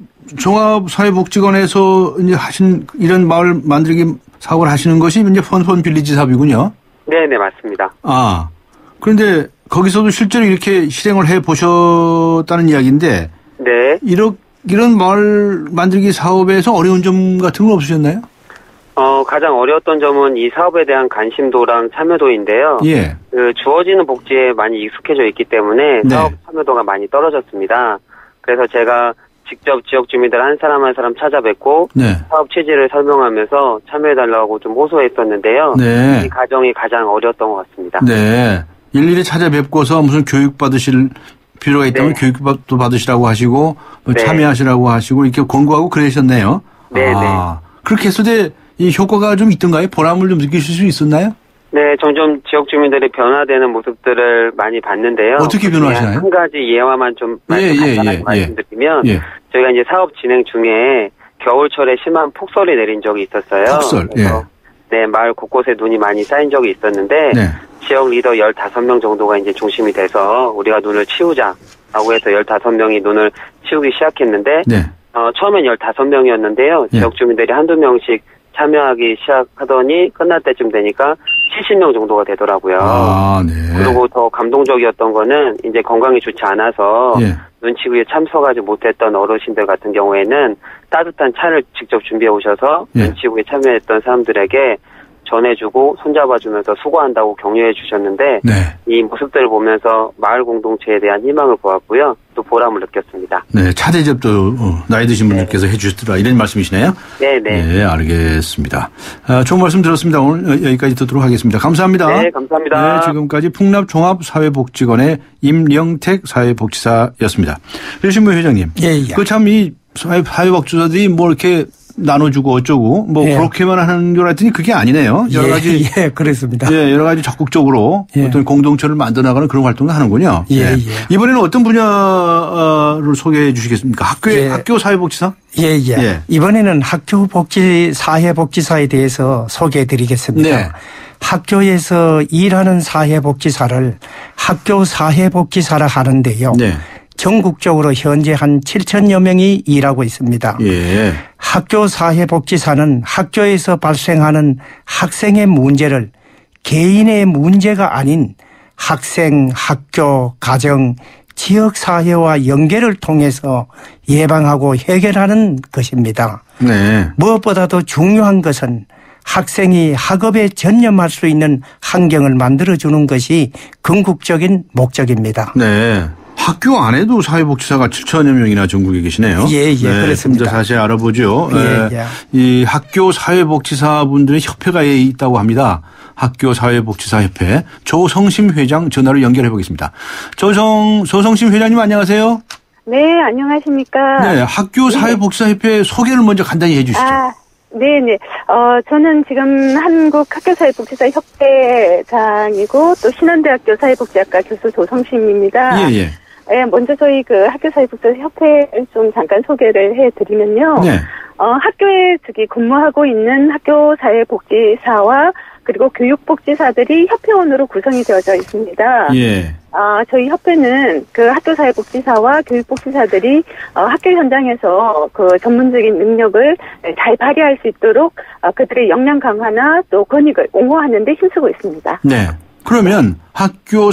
Speaker 4: 종합사회복지관에서 이제 하신 이런 마을 만들기 사업을 하시는 것이 이제 펀펀 빌리지 사업이군요.
Speaker 8: 네, 네, 맞습니다.
Speaker 4: 아. 그런데 거기서도 실제로 이렇게 실행을 해 보셨다는 이야기인데.
Speaker 8: 네.
Speaker 4: 이런 이런 마을 만들기 사업에서 어려운 점 같은 건 없으셨나요?
Speaker 8: 어, 가장 어려웠던 점은 이 사업에 대한 관심도랑 참여도인데요.
Speaker 4: 예.
Speaker 8: 그 주어지는 복지에 많이 익숙해져 있기 때문에
Speaker 4: 네.
Speaker 8: 사업 참여도가 많이 떨어졌습니다. 그래서 제가 직접 지역 주민들 한 사람 한 사람 찾아뵙고
Speaker 4: 네.
Speaker 8: 사업 취지를 설명하면서 참여해달라고 좀 호소했었는데요.
Speaker 4: 네.
Speaker 8: 이 과정이 가장 어려웠던 것 같습니다.
Speaker 4: 네. 일일이 찾아뵙고서 무슨 교육 받으실 필요가 있다면
Speaker 8: 네.
Speaker 4: 교육도 받으시라고 하시고 뭐
Speaker 8: 네.
Speaker 4: 참여하시라고 하시고 이렇게 권고하고 그러셨네요.
Speaker 8: 네,
Speaker 4: 아, 그렇게 했을 때 이 효과가 좀 있던가요? 보람을 좀 느끼실 수 있었나요?
Speaker 8: 네, 점점 지역 주민들이 변화되는 모습들을 많이 봤는데요.
Speaker 4: 어떻게 변화하시나요?
Speaker 8: 한 가지 예화만 좀
Speaker 4: 예,
Speaker 8: 말씀,
Speaker 4: 예,
Speaker 8: 간단하게
Speaker 4: 예,
Speaker 8: 말씀드리면
Speaker 4: 예.
Speaker 8: 저희가 이제 사업 진행 중에 겨울철에 심한 폭설이 내린 적이 있었어요.
Speaker 4: 폭설, 예.
Speaker 8: 그래서 네, 마을 곳곳에 눈이 많이 쌓인 적이 있었는데
Speaker 4: 네.
Speaker 8: 지역 리더 열다섯 명 정도가 이제 중심이 돼서 우리가 눈을 치우자라고 해서 열다섯 명이 눈을 치우기 시작했는데
Speaker 4: 네.
Speaker 8: 어, 처음엔 열다섯 명이었는데요.
Speaker 4: 예.
Speaker 8: 지역 주민들이 한두 명씩 참여하기 시작하더니 끝날 때쯤 되니까 칠십 명 정도가 되더라고요.
Speaker 4: 아, 네.
Speaker 8: 그리고 더 감동적이었던 거는 이제 건강이 좋지 않아서
Speaker 4: 예.
Speaker 8: 눈치구에 참석하지 못했던 어르신들 같은 경우에는 따뜻한 차를 직접 준비해 오셔서
Speaker 4: 예.
Speaker 8: 눈치구에 참여했던 사람들에게 전해주고 손잡아주면서 수고한다고 격려해 주셨는데
Speaker 4: 네.
Speaker 8: 이 모습들을 보면서 마을 공동체에 대한 희망을 보았고요. 또 보람을 느꼈습니다.
Speaker 4: 네, 차 대접도 어, 나이 드신 분들께서 네. 해주셨더라 이런 말씀이시네요.
Speaker 8: 네, 네.
Speaker 4: 네, 알겠습니다. 아, 좋은 말씀 들었습니다. 오늘 여기까지 듣도록 하겠습니다. 감사합니다.
Speaker 8: 네, 감사합니다.
Speaker 4: 네, 지금까지 풍납종합사회복지관의 임영택 사회복지사였습니다. 류신무 회장님,
Speaker 16: 예, 예.
Speaker 4: 그 참 이 사회복지사들이 뭐 이렇게 나눠주고 어쩌고 뭐
Speaker 16: 예.
Speaker 4: 그렇게만 하는 줄 알았더니 그게 아니네요. 여러
Speaker 16: 예,
Speaker 4: 가지
Speaker 16: 예, 그렇습니다.
Speaker 4: 예, 여러 가지 적극적으로
Speaker 16: 예.
Speaker 4: 어떤 공동체를 만들어 나가는 그런 활동을 하는군요.
Speaker 16: 예, 예.
Speaker 4: 이번에는 어떤 분야를 소개해 주시겠습니까? 학교
Speaker 16: 예.
Speaker 4: 학교 사회복지사?
Speaker 16: 예, 예, 예. 이번에는 학교 복지 사회복지사에 대해서 소개해 드리겠습니다.
Speaker 4: 네.
Speaker 16: 학교에서 일하는 사회복지사를 학교 사회복지사라 하는데요.
Speaker 4: 네.
Speaker 16: 전국적으로 현재 한 칠천여 명이 일하고 있습니다.
Speaker 4: 예.
Speaker 16: 학교 사회복지사는 학교에서 발생하는 학생의 문제를 개인의 문제가 아닌 학생, 학교, 가정, 지역사회와 연계를 통해서 예방하고 해결하는 것입니다.
Speaker 4: 네.
Speaker 16: 무엇보다도 중요한 것은 학생이 학업에 전념할 수 있는 환경을 만들어주는 것이 궁극적인 목적입니다.
Speaker 4: 네. 학교 안에도 사회복지사가 칠천여 명이나 전국에 계시네요.
Speaker 16: 예, 예,
Speaker 4: 네,
Speaker 16: 그렇습니다.
Speaker 4: 좀 더 자세히 알아보죠.
Speaker 16: 예, 예.
Speaker 4: 이 학교 사회복지사분들의 협회가 있다고 합니다. 학교 사회복지사 협회 조성심 회장 전화로 연결해 보겠습니다. 조성 조성심 회장님 안녕하세요.
Speaker 17: 네, 안녕하십니까.
Speaker 4: 네, 학교 사회복지사 협회 소개를 먼저 간단히 해 주시죠.
Speaker 17: 아, 네네. 어, 저는 지금 한국학교사회복지사 협회장이고 또 신한대학교 사회복지학과 교수 조성심입니다.
Speaker 4: 예, 예.
Speaker 17: 네, 먼저 저희 그 학교사회복지사 협회를 좀 잠깐 소개를 해드리면요.
Speaker 4: 네.
Speaker 17: 어, 학교에 저기 근무하고 있는 학교사회복지사와 그리고 교육복지사들이 협회원으로 구성이 되어져 있습니다.
Speaker 4: 예.
Speaker 17: 아, 저희 협회는 그 학교사회복지사와 교육복지사들이 어, 학교 현장에서 그 전문적인 능력을 잘 발휘할 수 있도록 어, 그들의 역량 강화나 또 권익을 옹호하는 데 힘쓰고 있습니다.
Speaker 4: 네. 그러면 학교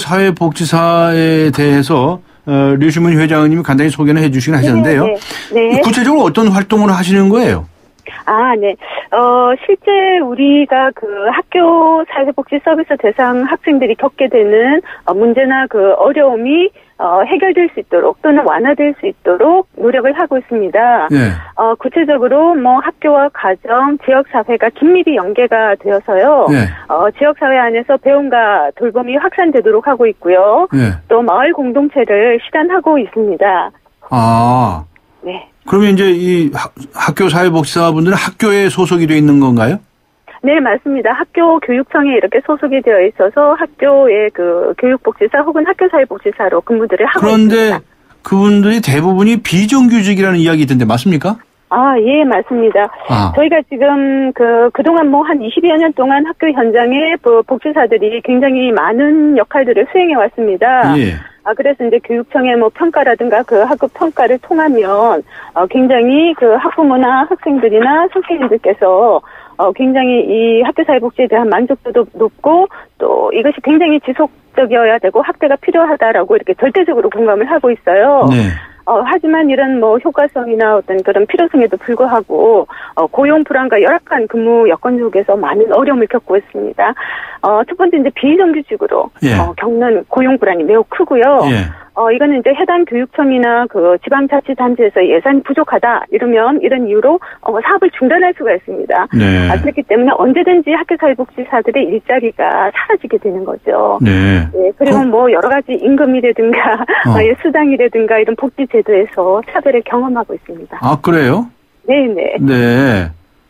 Speaker 4: 사회복지사에 대해서 어, 류시문 회장님이 간단히 소개는 해 주시긴 하셨는데요.
Speaker 17: 네, 네, 네.
Speaker 4: 구체적으로 어떤 활동을 하시는 거예요?
Speaker 17: 아, 네. 어, 실제 우리가 그 학교 사회복지 서비스 대상 학생들이 겪게 되는 어, 문제나 그 어려움이 어, 해결될 수 있도록 또는 완화될 수 있도록 노력을 하고 있습니다.
Speaker 4: 네.
Speaker 17: 어, 구체적으로 뭐 학교와 가정, 지역사회가 긴밀히 연계가 되어서요.
Speaker 4: 네.
Speaker 17: 어, 지역사회 안에서 배움과 돌봄이 확산되도록 하고 있고요.
Speaker 4: 네.
Speaker 17: 또 마을 공동체를 실현하고 있습니다.
Speaker 4: 아.
Speaker 17: 네.
Speaker 4: 그러면 이제 이 학, 학교 사회복지사분들은 학교에 소속이 되어 있는 건가요?
Speaker 17: 네, 맞습니다. 학교 교육청에 이렇게 소속이 되어 있어서 학교의 그 교육복지사 혹은 학교사회복지사로 근무들을 하고
Speaker 4: 그런데
Speaker 17: 있습니다.
Speaker 4: 그분들이 대부분이 비정규직이라는 이야기 있던데 맞습니까?
Speaker 17: 아, 예, 맞습니다.
Speaker 4: 아.
Speaker 17: 저희가 지금 그, 그동안 뭐 한 이십여 년 동안 학교 현장에 그 복지사들이 굉장히 많은 역할들을 수행해 왔습니다.
Speaker 4: 예.
Speaker 17: 아, 그래서 이제 교육청의 뭐 평가라든가 그 학급 평가를 통하면, 어, 굉장히 그 학부모나 학생들이나 선생님들께서 어, 굉장히 이 학교사회복지에 대한 만족도도 높고 또 이것이 굉장히 지속적이어야 되고 확대가 필요하다라고 이렇게 절대적으로 공감을 하고 있어요.
Speaker 4: 네.
Speaker 17: 어, 하지만 이런 뭐 효과성이나 어떤 그런 필요성에도 불구하고, 어, 고용 불안과 열악한 근무 여건 속에서 많은 어려움을 겪고 있습니다. 어, 첫 번째 이제 비정규직으로,
Speaker 4: 예.
Speaker 17: 어, 겪는 고용 불안이 매우 크고요.
Speaker 4: 예.
Speaker 17: 어, 이거는 이제 해당 교육청이나 그 지방자치단체에서 예산이 부족하다 이러면 이런 이유로 어, 사업을 중단할 수가 있습니다.
Speaker 4: 네.
Speaker 17: 아, 그렇기 때문에 언제든지 학교사회복지사들의 일자리가 사라지게 되는 거죠.
Speaker 4: 네.
Speaker 17: 네, 그리고
Speaker 4: 그,
Speaker 17: 뭐 여러 가지 임금이라든가
Speaker 4: 어.
Speaker 17: 어, 수당이라든가 이런 복지 제도에서 차별을 경험하고 있습니다.
Speaker 4: 아, 그래요?
Speaker 17: 네네.
Speaker 4: 네.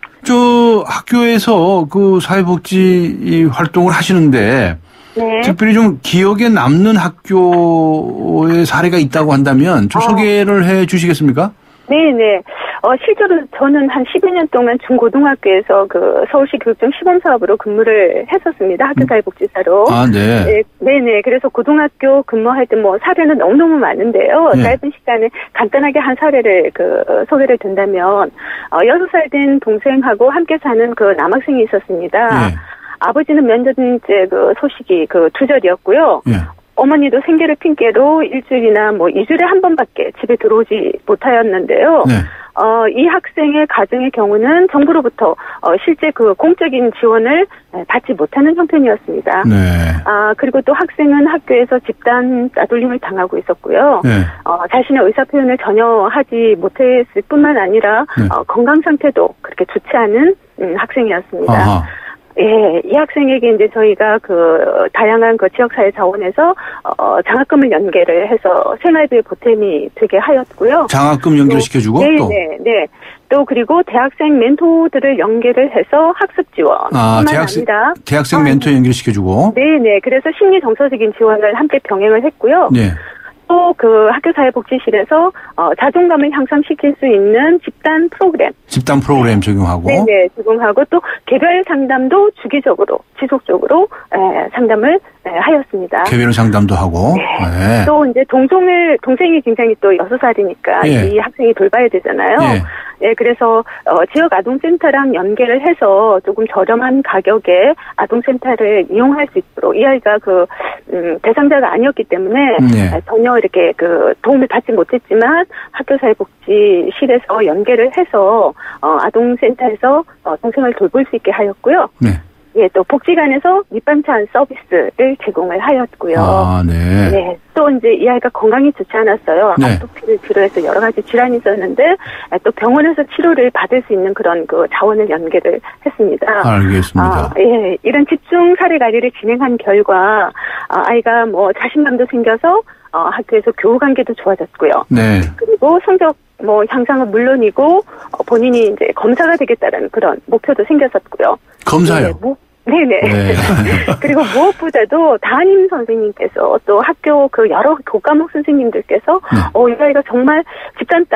Speaker 4: 저 학교에서 그 사회복지 활동을 하시는데
Speaker 17: 네.
Speaker 4: 특별히 좀 기억에 남는 학교의 사례가 있다고 한다면 좀
Speaker 17: 어.
Speaker 4: 소개를 해 주시겠습니까?
Speaker 17: 네네. 어, 실제로 저는 한 십여 년 동안 중고등학교에서 그 서울시 교육청 시범사업으로 근무를 했었습니다. 학교사회복지사로.
Speaker 4: 아, 네.
Speaker 17: 네. 네네. 그래서 고등학교 근무할 때 뭐 사례는 너무너무 많은데요.
Speaker 4: 네.
Speaker 17: 짧은 시간에 간단하게 한 사례를 그 소개를 든다면, 어, 여섯 살 된 동생하고 함께 사는 그 남학생이 있었습니다.
Speaker 4: 네.
Speaker 17: 아버지는 몇 년째 그 소식이 그 두절이었고요.
Speaker 4: 네.
Speaker 17: 어머니도 생계를 핑계로 일주일이나 뭐 이 주일에 한 번밖에 집에 들어오지 못하였는데요.
Speaker 4: 네.
Speaker 17: 어, 이 학생의 가정의 경우는 정부로부터 어, 실제 그 공적인 지원을 받지 못하는 형편이었습니다.
Speaker 4: 네.
Speaker 17: 아, 그리고 또 학생은 학교에서 집단 따돌림을 당하고 있었고요.
Speaker 4: 네.
Speaker 17: 어, 자신의 의사표현을 전혀 하지 못했을 뿐만 아니라
Speaker 4: 네.
Speaker 17: 어, 건강 상태도 그렇게 좋지 않은 음, 학생이었습니다.
Speaker 4: 아하.
Speaker 17: 예, 이 학생에게 이제 저희가 그 다양한 그 지역사회 자원에서 어, 장학금을 연계를 해서 생활비의 보탬이 되게 하였고요.
Speaker 4: 장학금 연결시켜주고
Speaker 17: 네,
Speaker 4: 또.
Speaker 17: 네, 네. 또 그리고 대학생 멘토들을 연계를 해서 학습 지원.
Speaker 4: 아,
Speaker 17: 뿐만
Speaker 4: 대학생,
Speaker 17: 아니라
Speaker 4: 대학생
Speaker 17: 아,
Speaker 4: 멘토 연결시켜주고.
Speaker 17: 네, 네. 그래서 심리 정서적인 지원을 함께 병행을 했고요.
Speaker 4: 네.
Speaker 17: 또 그 학교사회복지실에서 어, 자존감을 향상시킬 수 있는 집단 프로그램.
Speaker 4: 집단 프로그램 적용하고.
Speaker 17: 네네, 적용하고 또 개별 상담도 주기적으로, 지속적으로 에, 상담을 에, 하였습니다.
Speaker 4: 개별 상담도 하고.
Speaker 17: 네.
Speaker 4: 네.
Speaker 17: 또 이제 동종을, 동생이 굉장히 또 여섯 살이니까
Speaker 4: 예.
Speaker 17: 이 학생이 돌봐야 되잖아요.
Speaker 4: 예.
Speaker 17: 예, 그래서 어, 지역 아동센터랑 연계를 해서 조금 저렴한 가격에 아동센터를 이용할 수 있도록 이 아이가 그 음, 대상자가 아니었기 때문에
Speaker 4: 네.
Speaker 17: 전혀 이렇게 그 도움을 받지 못했지만 학교사회복지실에서 연계를 해서 어, 아동센터에서 어, 동생을 돌볼 수 있게 하였고요.
Speaker 4: 네.
Speaker 17: 예, 또 복지관에서 밑반찬 서비스를 제공을 하였고요.
Speaker 4: 아, 네.
Speaker 17: 네. 또 이제 이 아이가 건강이 좋지 않았어요.
Speaker 4: 네.
Speaker 17: 아토피를 비롯해서 여러 가지 질환이 있었는데 또 병원에서 치료를 받을 수 있는 그런 그 자원을 연계를 했습니다.
Speaker 4: 알겠습니다.
Speaker 17: 아, 예, 이런 집중 사례 관리를 진행한 결과 아, 아이가 뭐 자신감도 생겨서 어, 학교에서 교우 관계도 좋아졌고요.
Speaker 4: 네.
Speaker 17: 그리고 성적 뭐 향상은 물론이고 어, 본인이 이제 검사가 되겠다는 그런 목표도 생겼었고요.
Speaker 4: 검사요?
Speaker 17: 네, 뭐, 네네.
Speaker 4: 네.
Speaker 17: 그리고 무엇보다도 담임 선생님께서 또 학교 그 여러 교과목 선생님들께서
Speaker 4: 네.
Speaker 17: 어, 이 아이가 정말 집단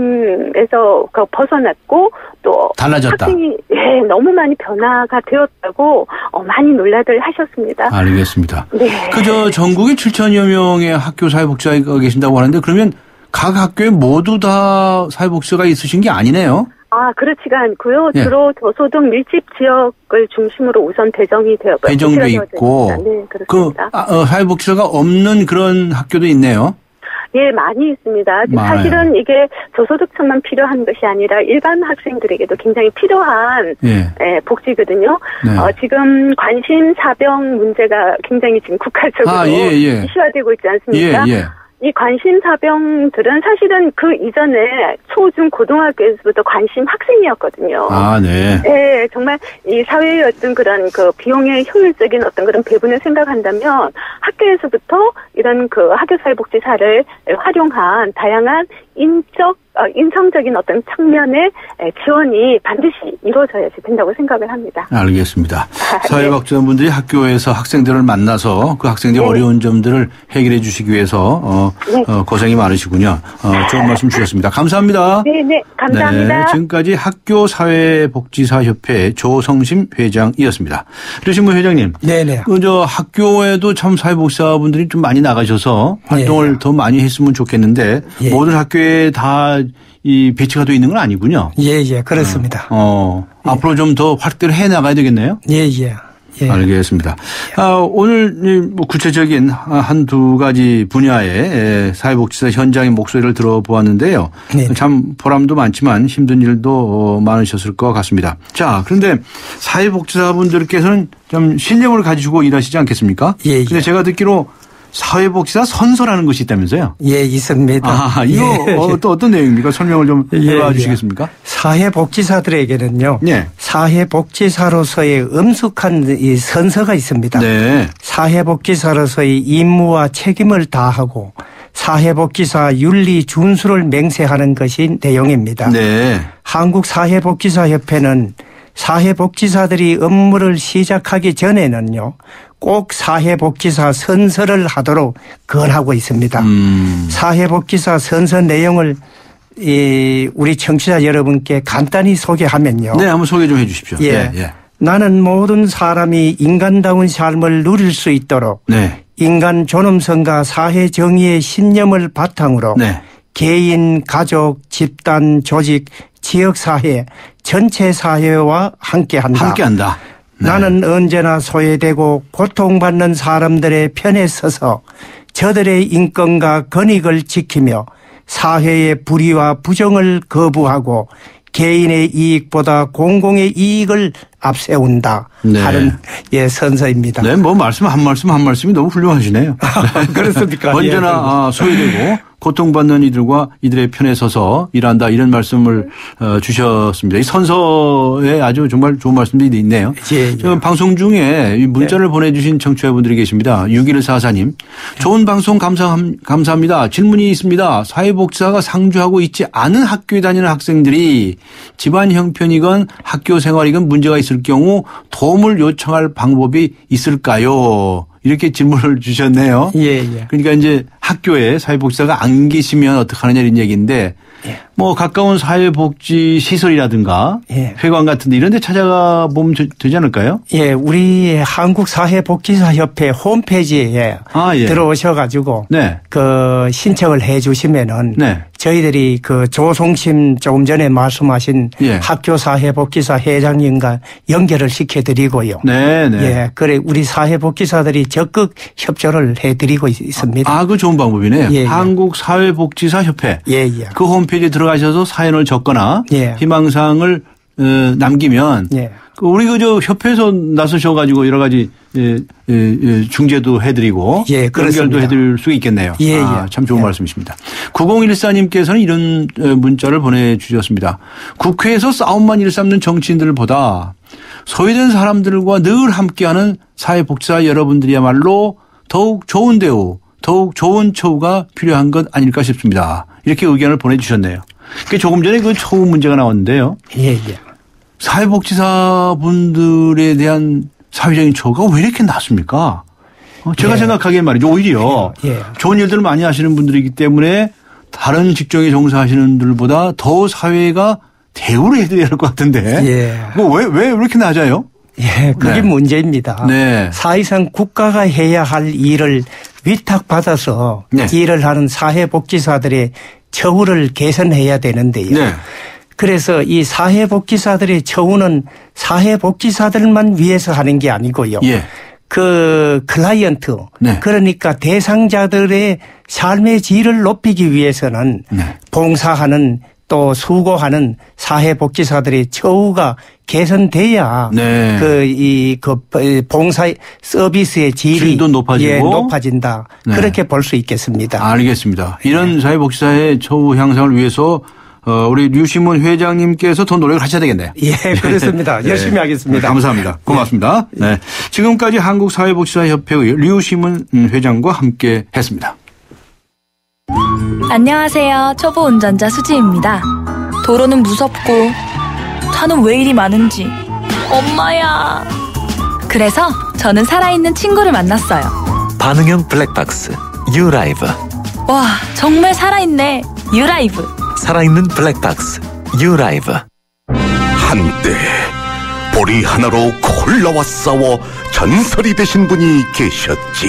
Speaker 17: 따돌림에서 그 벗어났고 또
Speaker 4: 달라졌다.
Speaker 17: 학생이 예, 너무 많이 변화가 되었다고 어, 많이 놀라들 하셨습니다.
Speaker 4: 알겠습니다.
Speaker 17: 네.
Speaker 4: 그저 전국에 칠천여 명의 학교 사회복지사가 계신다고 하는데 그러면 각 학교에 모두 다 사회복지사가 있으신 게 아니네요.
Speaker 17: 아, 그렇지가 않고요.
Speaker 4: 예.
Speaker 17: 주로 저소득 밀집 지역을 중심으로 우선 배정이 되어
Speaker 4: 배정돼 있고
Speaker 17: 네,
Speaker 4: 그
Speaker 17: 그렇습니다.
Speaker 4: 아, 어, 사회복지사가 없는 그런 학교도 있네요.
Speaker 17: 예, 많이 있습니다.
Speaker 4: 많아요.
Speaker 17: 사실은 이게 저소득층만 필요한 것이 아니라 일반 학생들에게도 굉장히 필요한
Speaker 4: 예.
Speaker 17: 예, 복지거든요.
Speaker 4: 네.
Speaker 17: 어, 지금 관심 사병 문제가 굉장히 지금 국가적으로
Speaker 4: 아, 예, 예.
Speaker 17: 이슈화되고 있지 않습니까?
Speaker 4: 예, 예.
Speaker 17: 이 관심 사병들은 사실은 그 이전에 초, 중, 고등학교에서부터 관심 학생이었거든요.
Speaker 4: 아, 네.
Speaker 17: 네, 정말 이 사회의 어떤 그런 그 비용의 효율적인 어떤 그런 배분을 생각한다면 학교에서부터 이런 그 학교사회복지사를 활용한 다양한 인적, 어, 인성적인 어떤 측면의 지원이 반드시 이루어져야지 된다고 생각을 합니다.
Speaker 4: 알겠습니다.
Speaker 17: 아,
Speaker 4: 사회복지사분들이 학교에서 학생들을 만나서 그 학생들의
Speaker 17: 네.
Speaker 4: 어려운 점들을 해결해 주시기 위해서 어,
Speaker 17: 네.
Speaker 4: 어, 고생이 많으시군요. 어, 좋은 말씀 주셨습니다. 감사합니다.
Speaker 17: 네, 네, 감사합니다.
Speaker 4: 네, 지금까지 학교사회복지사협회 조성심 회장이었습니다. 그러신 분 회장님.
Speaker 16: 네네.
Speaker 4: 그저 학교에도 참 사회복지사분들이 좀 많이 나가셔서 활동을
Speaker 16: 네.
Speaker 4: 더 많이 했으면 좋겠는데
Speaker 16: 예.
Speaker 4: 모든 학교에 다 이 배치가 되어 있는 건 아니군요.
Speaker 16: 예, 예, 그렇습니다.
Speaker 4: 어, 어. 앞으로 좀 더 확대를 해 나가야 되겠네요.
Speaker 16: 예, 예. 예.
Speaker 4: 알겠습니다. 아, 오늘 뭐 구체적인 한 두 가지 분야의 사회복지사 현장의 목소리를 들어보았는데요.
Speaker 16: 네.
Speaker 4: 참 보람도 많지만 힘든 일도 많으셨을 것 같습니다. 자, 그런데 사회복지사분들께서는 좀 신념을 가지고 일하시지 않겠습니까?
Speaker 16: 예, 예.
Speaker 4: 근데 제가 듣기로 사회복지사 선서라는 것이 있다면서요?
Speaker 16: 예, 있습니다.
Speaker 4: 아, 이거
Speaker 16: 예.
Speaker 4: 어, 또 어떤 내용입니까? 설명을 좀 해봐
Speaker 16: 예,
Speaker 4: 주시겠습니까?
Speaker 16: 사회복지사들에게는요.
Speaker 4: 네.
Speaker 16: 사회복지사로서의 엄숙한 이 선서가 있습니다.
Speaker 4: 네.
Speaker 16: 사회복지사로서의 임무와 책임을 다하고 사회복지사 윤리 준수를 맹세하는 것이 내용입니다.
Speaker 4: 네.
Speaker 16: 한국사회복지사협회는 사회복지사들이 업무를 시작하기 전에는요. 꼭 사회복지사 선서를 하도록 권하고 있습니다.
Speaker 4: 음.
Speaker 16: 사회복지사 선서 내용을 이 우리 청취자 여러분께 간단히 소개하면요.
Speaker 4: 네, 한번 소개 좀 해 주십시오.
Speaker 16: 예.
Speaker 4: 네, 예.
Speaker 16: 나는 모든 사람이 인간다운 삶을 누릴 수 있도록
Speaker 4: 네.
Speaker 16: 인간 존엄성과 사회 정의의 신념을 바탕으로
Speaker 4: 네.
Speaker 16: 개인, 가족, 집단, 조직, 지역사회, 전체 사회와 함께한다.
Speaker 4: 함께한다.
Speaker 16: 네. 나는 언제나 소외되고 고통받는 사람들의 편에 서서 저들의 인권과 권익을 지키며 사회의 불의와 부정을 거부하고 개인의 이익보다 공공의 이익을 앞세운다
Speaker 4: 네.
Speaker 16: 하는 예 선서입니다.
Speaker 4: 네, 뭐 말씀 한 말씀 한 말씀이 너무 훌륭하시네요.
Speaker 16: 그렇습니까?
Speaker 4: 언제나
Speaker 16: 예,
Speaker 4: 아, 소외되고 고통받는 이들과 이들의 편에 서서 일한다 이런 말씀을 어, 주셨습니다. 이 선서에 아주 정말 좋은 말씀들이 있네요.
Speaker 16: 예, 예.
Speaker 4: 지금 방송 중에 이 문자를 예. 보내주신 청취자분들이 계십니다. 육일사사님. 좋은 방송 감사, 감사합니다. 질문이 있습니다. 사회복지사가 상주하고 있지 않은 학교에 다니는 학생들이 집안 형편이건 학교 생활이건 문제가 있을 경우 도움을 요청할 방법이 있을까요? 이렇게 질문을 주셨네요.
Speaker 16: 예, 예.
Speaker 4: 그러니까 이제 학교에 사회복지사가 안 계시면 어떡하느냐 이런 얘기인데 예. 뭐 가까운 사회복지 시설이라든가 예. 회관 같은 데 이런 데 찾아가 보면 되지 않을까요?
Speaker 16: 예, 우리 한국사회복지사협회 홈페이지에 아, 예. 들어오셔가지고 네. 그 신청을 해 주시면은 네. 저희들이 그 조송심 조금 전에 말씀하신 예. 학교사회복지사 회장님과 연결을 시켜드리고요.
Speaker 4: 네, 네.
Speaker 16: 예, 그래 우리 사회복지사들이 적극 협조를 해드리고 있습니다.
Speaker 4: 아, 그 좋은 방법이네요. 예, 한국사회복지사협회.
Speaker 16: 예, 예.
Speaker 4: 그 홈페이지에 들어가셔서 사연을 적거나 예. 희망사항을 어, 남기면 예. 우리 그저 협회에서 나서셔가지고 여러 가지 예, 예, 예, 중재도 해드리고 예, 연결도 해드릴 수 있겠네요.
Speaker 16: 예,
Speaker 4: 아,
Speaker 16: 예.
Speaker 4: 참 좋은
Speaker 16: 예.
Speaker 4: 말씀이십니다. 구공일사님께서는 이런 문자를 보내주셨습니다. 국회에서 싸움만 일삼는 정치인들을 보다 소외된 사람들과 늘 함께하는 사회복지사 여러분들이야말로 더욱 좋은 대우, 더욱 좋은 처우가 필요한 것 아닐까 싶습니다. 이렇게 의견을 보내주셨네요. 조금 전에 그 처우 문제가 나왔는데요.
Speaker 16: 예, 예.
Speaker 4: 사회복지사 분들에 대한 사회적인 처우가 왜 이렇게 낮습니까? 제가 예. 생각하기엔 말이죠. 오히려 예. 좋은 일들을 많이 하시는 분들이기 때문에 다른 직종에 종사하시는 분들보다 더 사회가 대우를 해드려야 할 것 같은데.
Speaker 16: 예.
Speaker 4: 왜, 왜 이렇게 낮아요?
Speaker 16: 예, 그게 네. 문제입니다. 네. 사실상 국가가 해야 할 일을 위탁받아서 네. 일을 하는 사회복지사들의 처우를 개선해야 되는데요. 네. 그래서 이 사회복지사들의 처우는 사회복지사들만 위해서 하는 게 아니고요. 예. 그 클라이언트 네. 그러니까 대상자들의 삶의 질을 높이기 위해서는 네. 봉사하는 또 수고하는 사회복지사들의 처우가 개선돼야 네. 그 이 그 봉사 서비스의 질이
Speaker 4: 질도 높아지고
Speaker 16: 예, 높아진다. 네. 그렇게 볼 수 있겠습니다.
Speaker 4: 알겠습니다. 이런 네. 사회복지사의 처우 향상을 위해서 어, 우리 류시문 회장님께서 더 노력을 하셔야 되겠네요.
Speaker 16: 예, 그렇습니다. 네. 열심히 하겠습니다.
Speaker 4: 감사합니다. 고맙습니다. 네. 네. 지금까지 한국사회복지사협회의 류시문 회장과 함께 했습니다.
Speaker 11: 안녕하세요. 초보 운전자 수지입니다. 도로는 무섭고 차는 왜 이리 많은지 엄마야. 그래서 저는 살아있는 친구를 만났어요.
Speaker 7: 반응형 블랙박스 유라이브.
Speaker 11: 와, 정말 살아있네. 유라이브.
Speaker 7: 살아있는 블랙박스 유라이브.
Speaker 5: 한때 보리 하나로 콜라와 싸워 전설이 되신 분이 계셨지.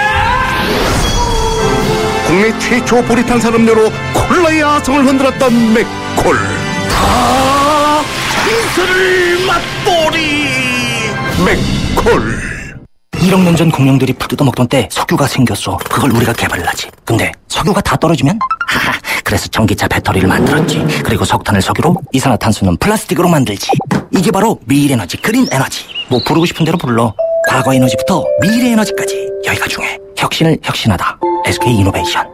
Speaker 5: 국내 최초 보리탄 산업료로 콜라의 아성을 흔들었던 맥콜. 다 전설을 맛보리 맥콜.
Speaker 18: 일억 년 전 공룡들이 풀 뜯어먹던 때 석유가 생겼어. 그걸 우리가 개발을 하지. 근데 석유가 다 떨어지면? 하하, 그래서 전기차 배터리를 만들었지. 그리고 석탄을 석유로, 이산화탄소는 플라스틱으로 만들지. 이게 바로 미래에너지, 그린 에너지. 뭐 부르고 싶은 대로 불러. 과거 에너지부터 미래 에너지까지. 여기가 중요해. 혁신을 혁신하다. 에스케이 이노베이션.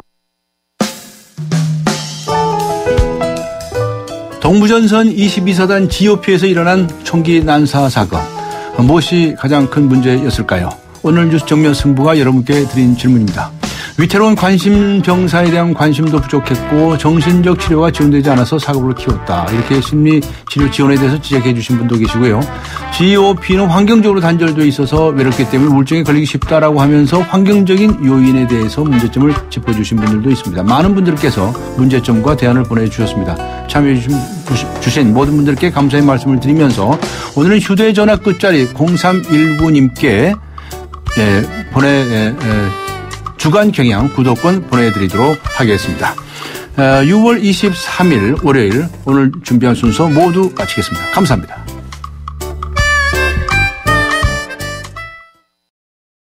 Speaker 4: 동부전선 이십이 사단 지오피에서 일어난 총기 난사 사건. 무엇이 가장 큰 문제였을까요? 오늘 뉴스 정면 승부가 여러분께 드린 질문입니다. 위태로운 관심 병사에 대한 관심도 부족했고 정신적 치료가 지원되지 않아서 사고를 키웠다. 이렇게 심리치료 지원에 대해서 지적해 주신 분도 계시고요. 지오피는 환경적으로 단절되어 있어서 외롭기 때문에 우울증에 걸리기 쉽다라고 하면서 환경적인 요인에 대해서 문제점을 짚어주신 분들도 있습니다. 많은 분들께서 문제점과 대안을 보내주셨습니다. 참여해 주신 모든 분들께 감사의 말씀을 드리면서 오늘은 휴대전화 끝자리 공삼일구님께 예, 보내 예, 예, 주간 경향 구독권 보내드리도록 하겠습니다. 유월 이십삼일 월요일 오늘 준비한 순서 모두 마치겠습니다. 감사합니다.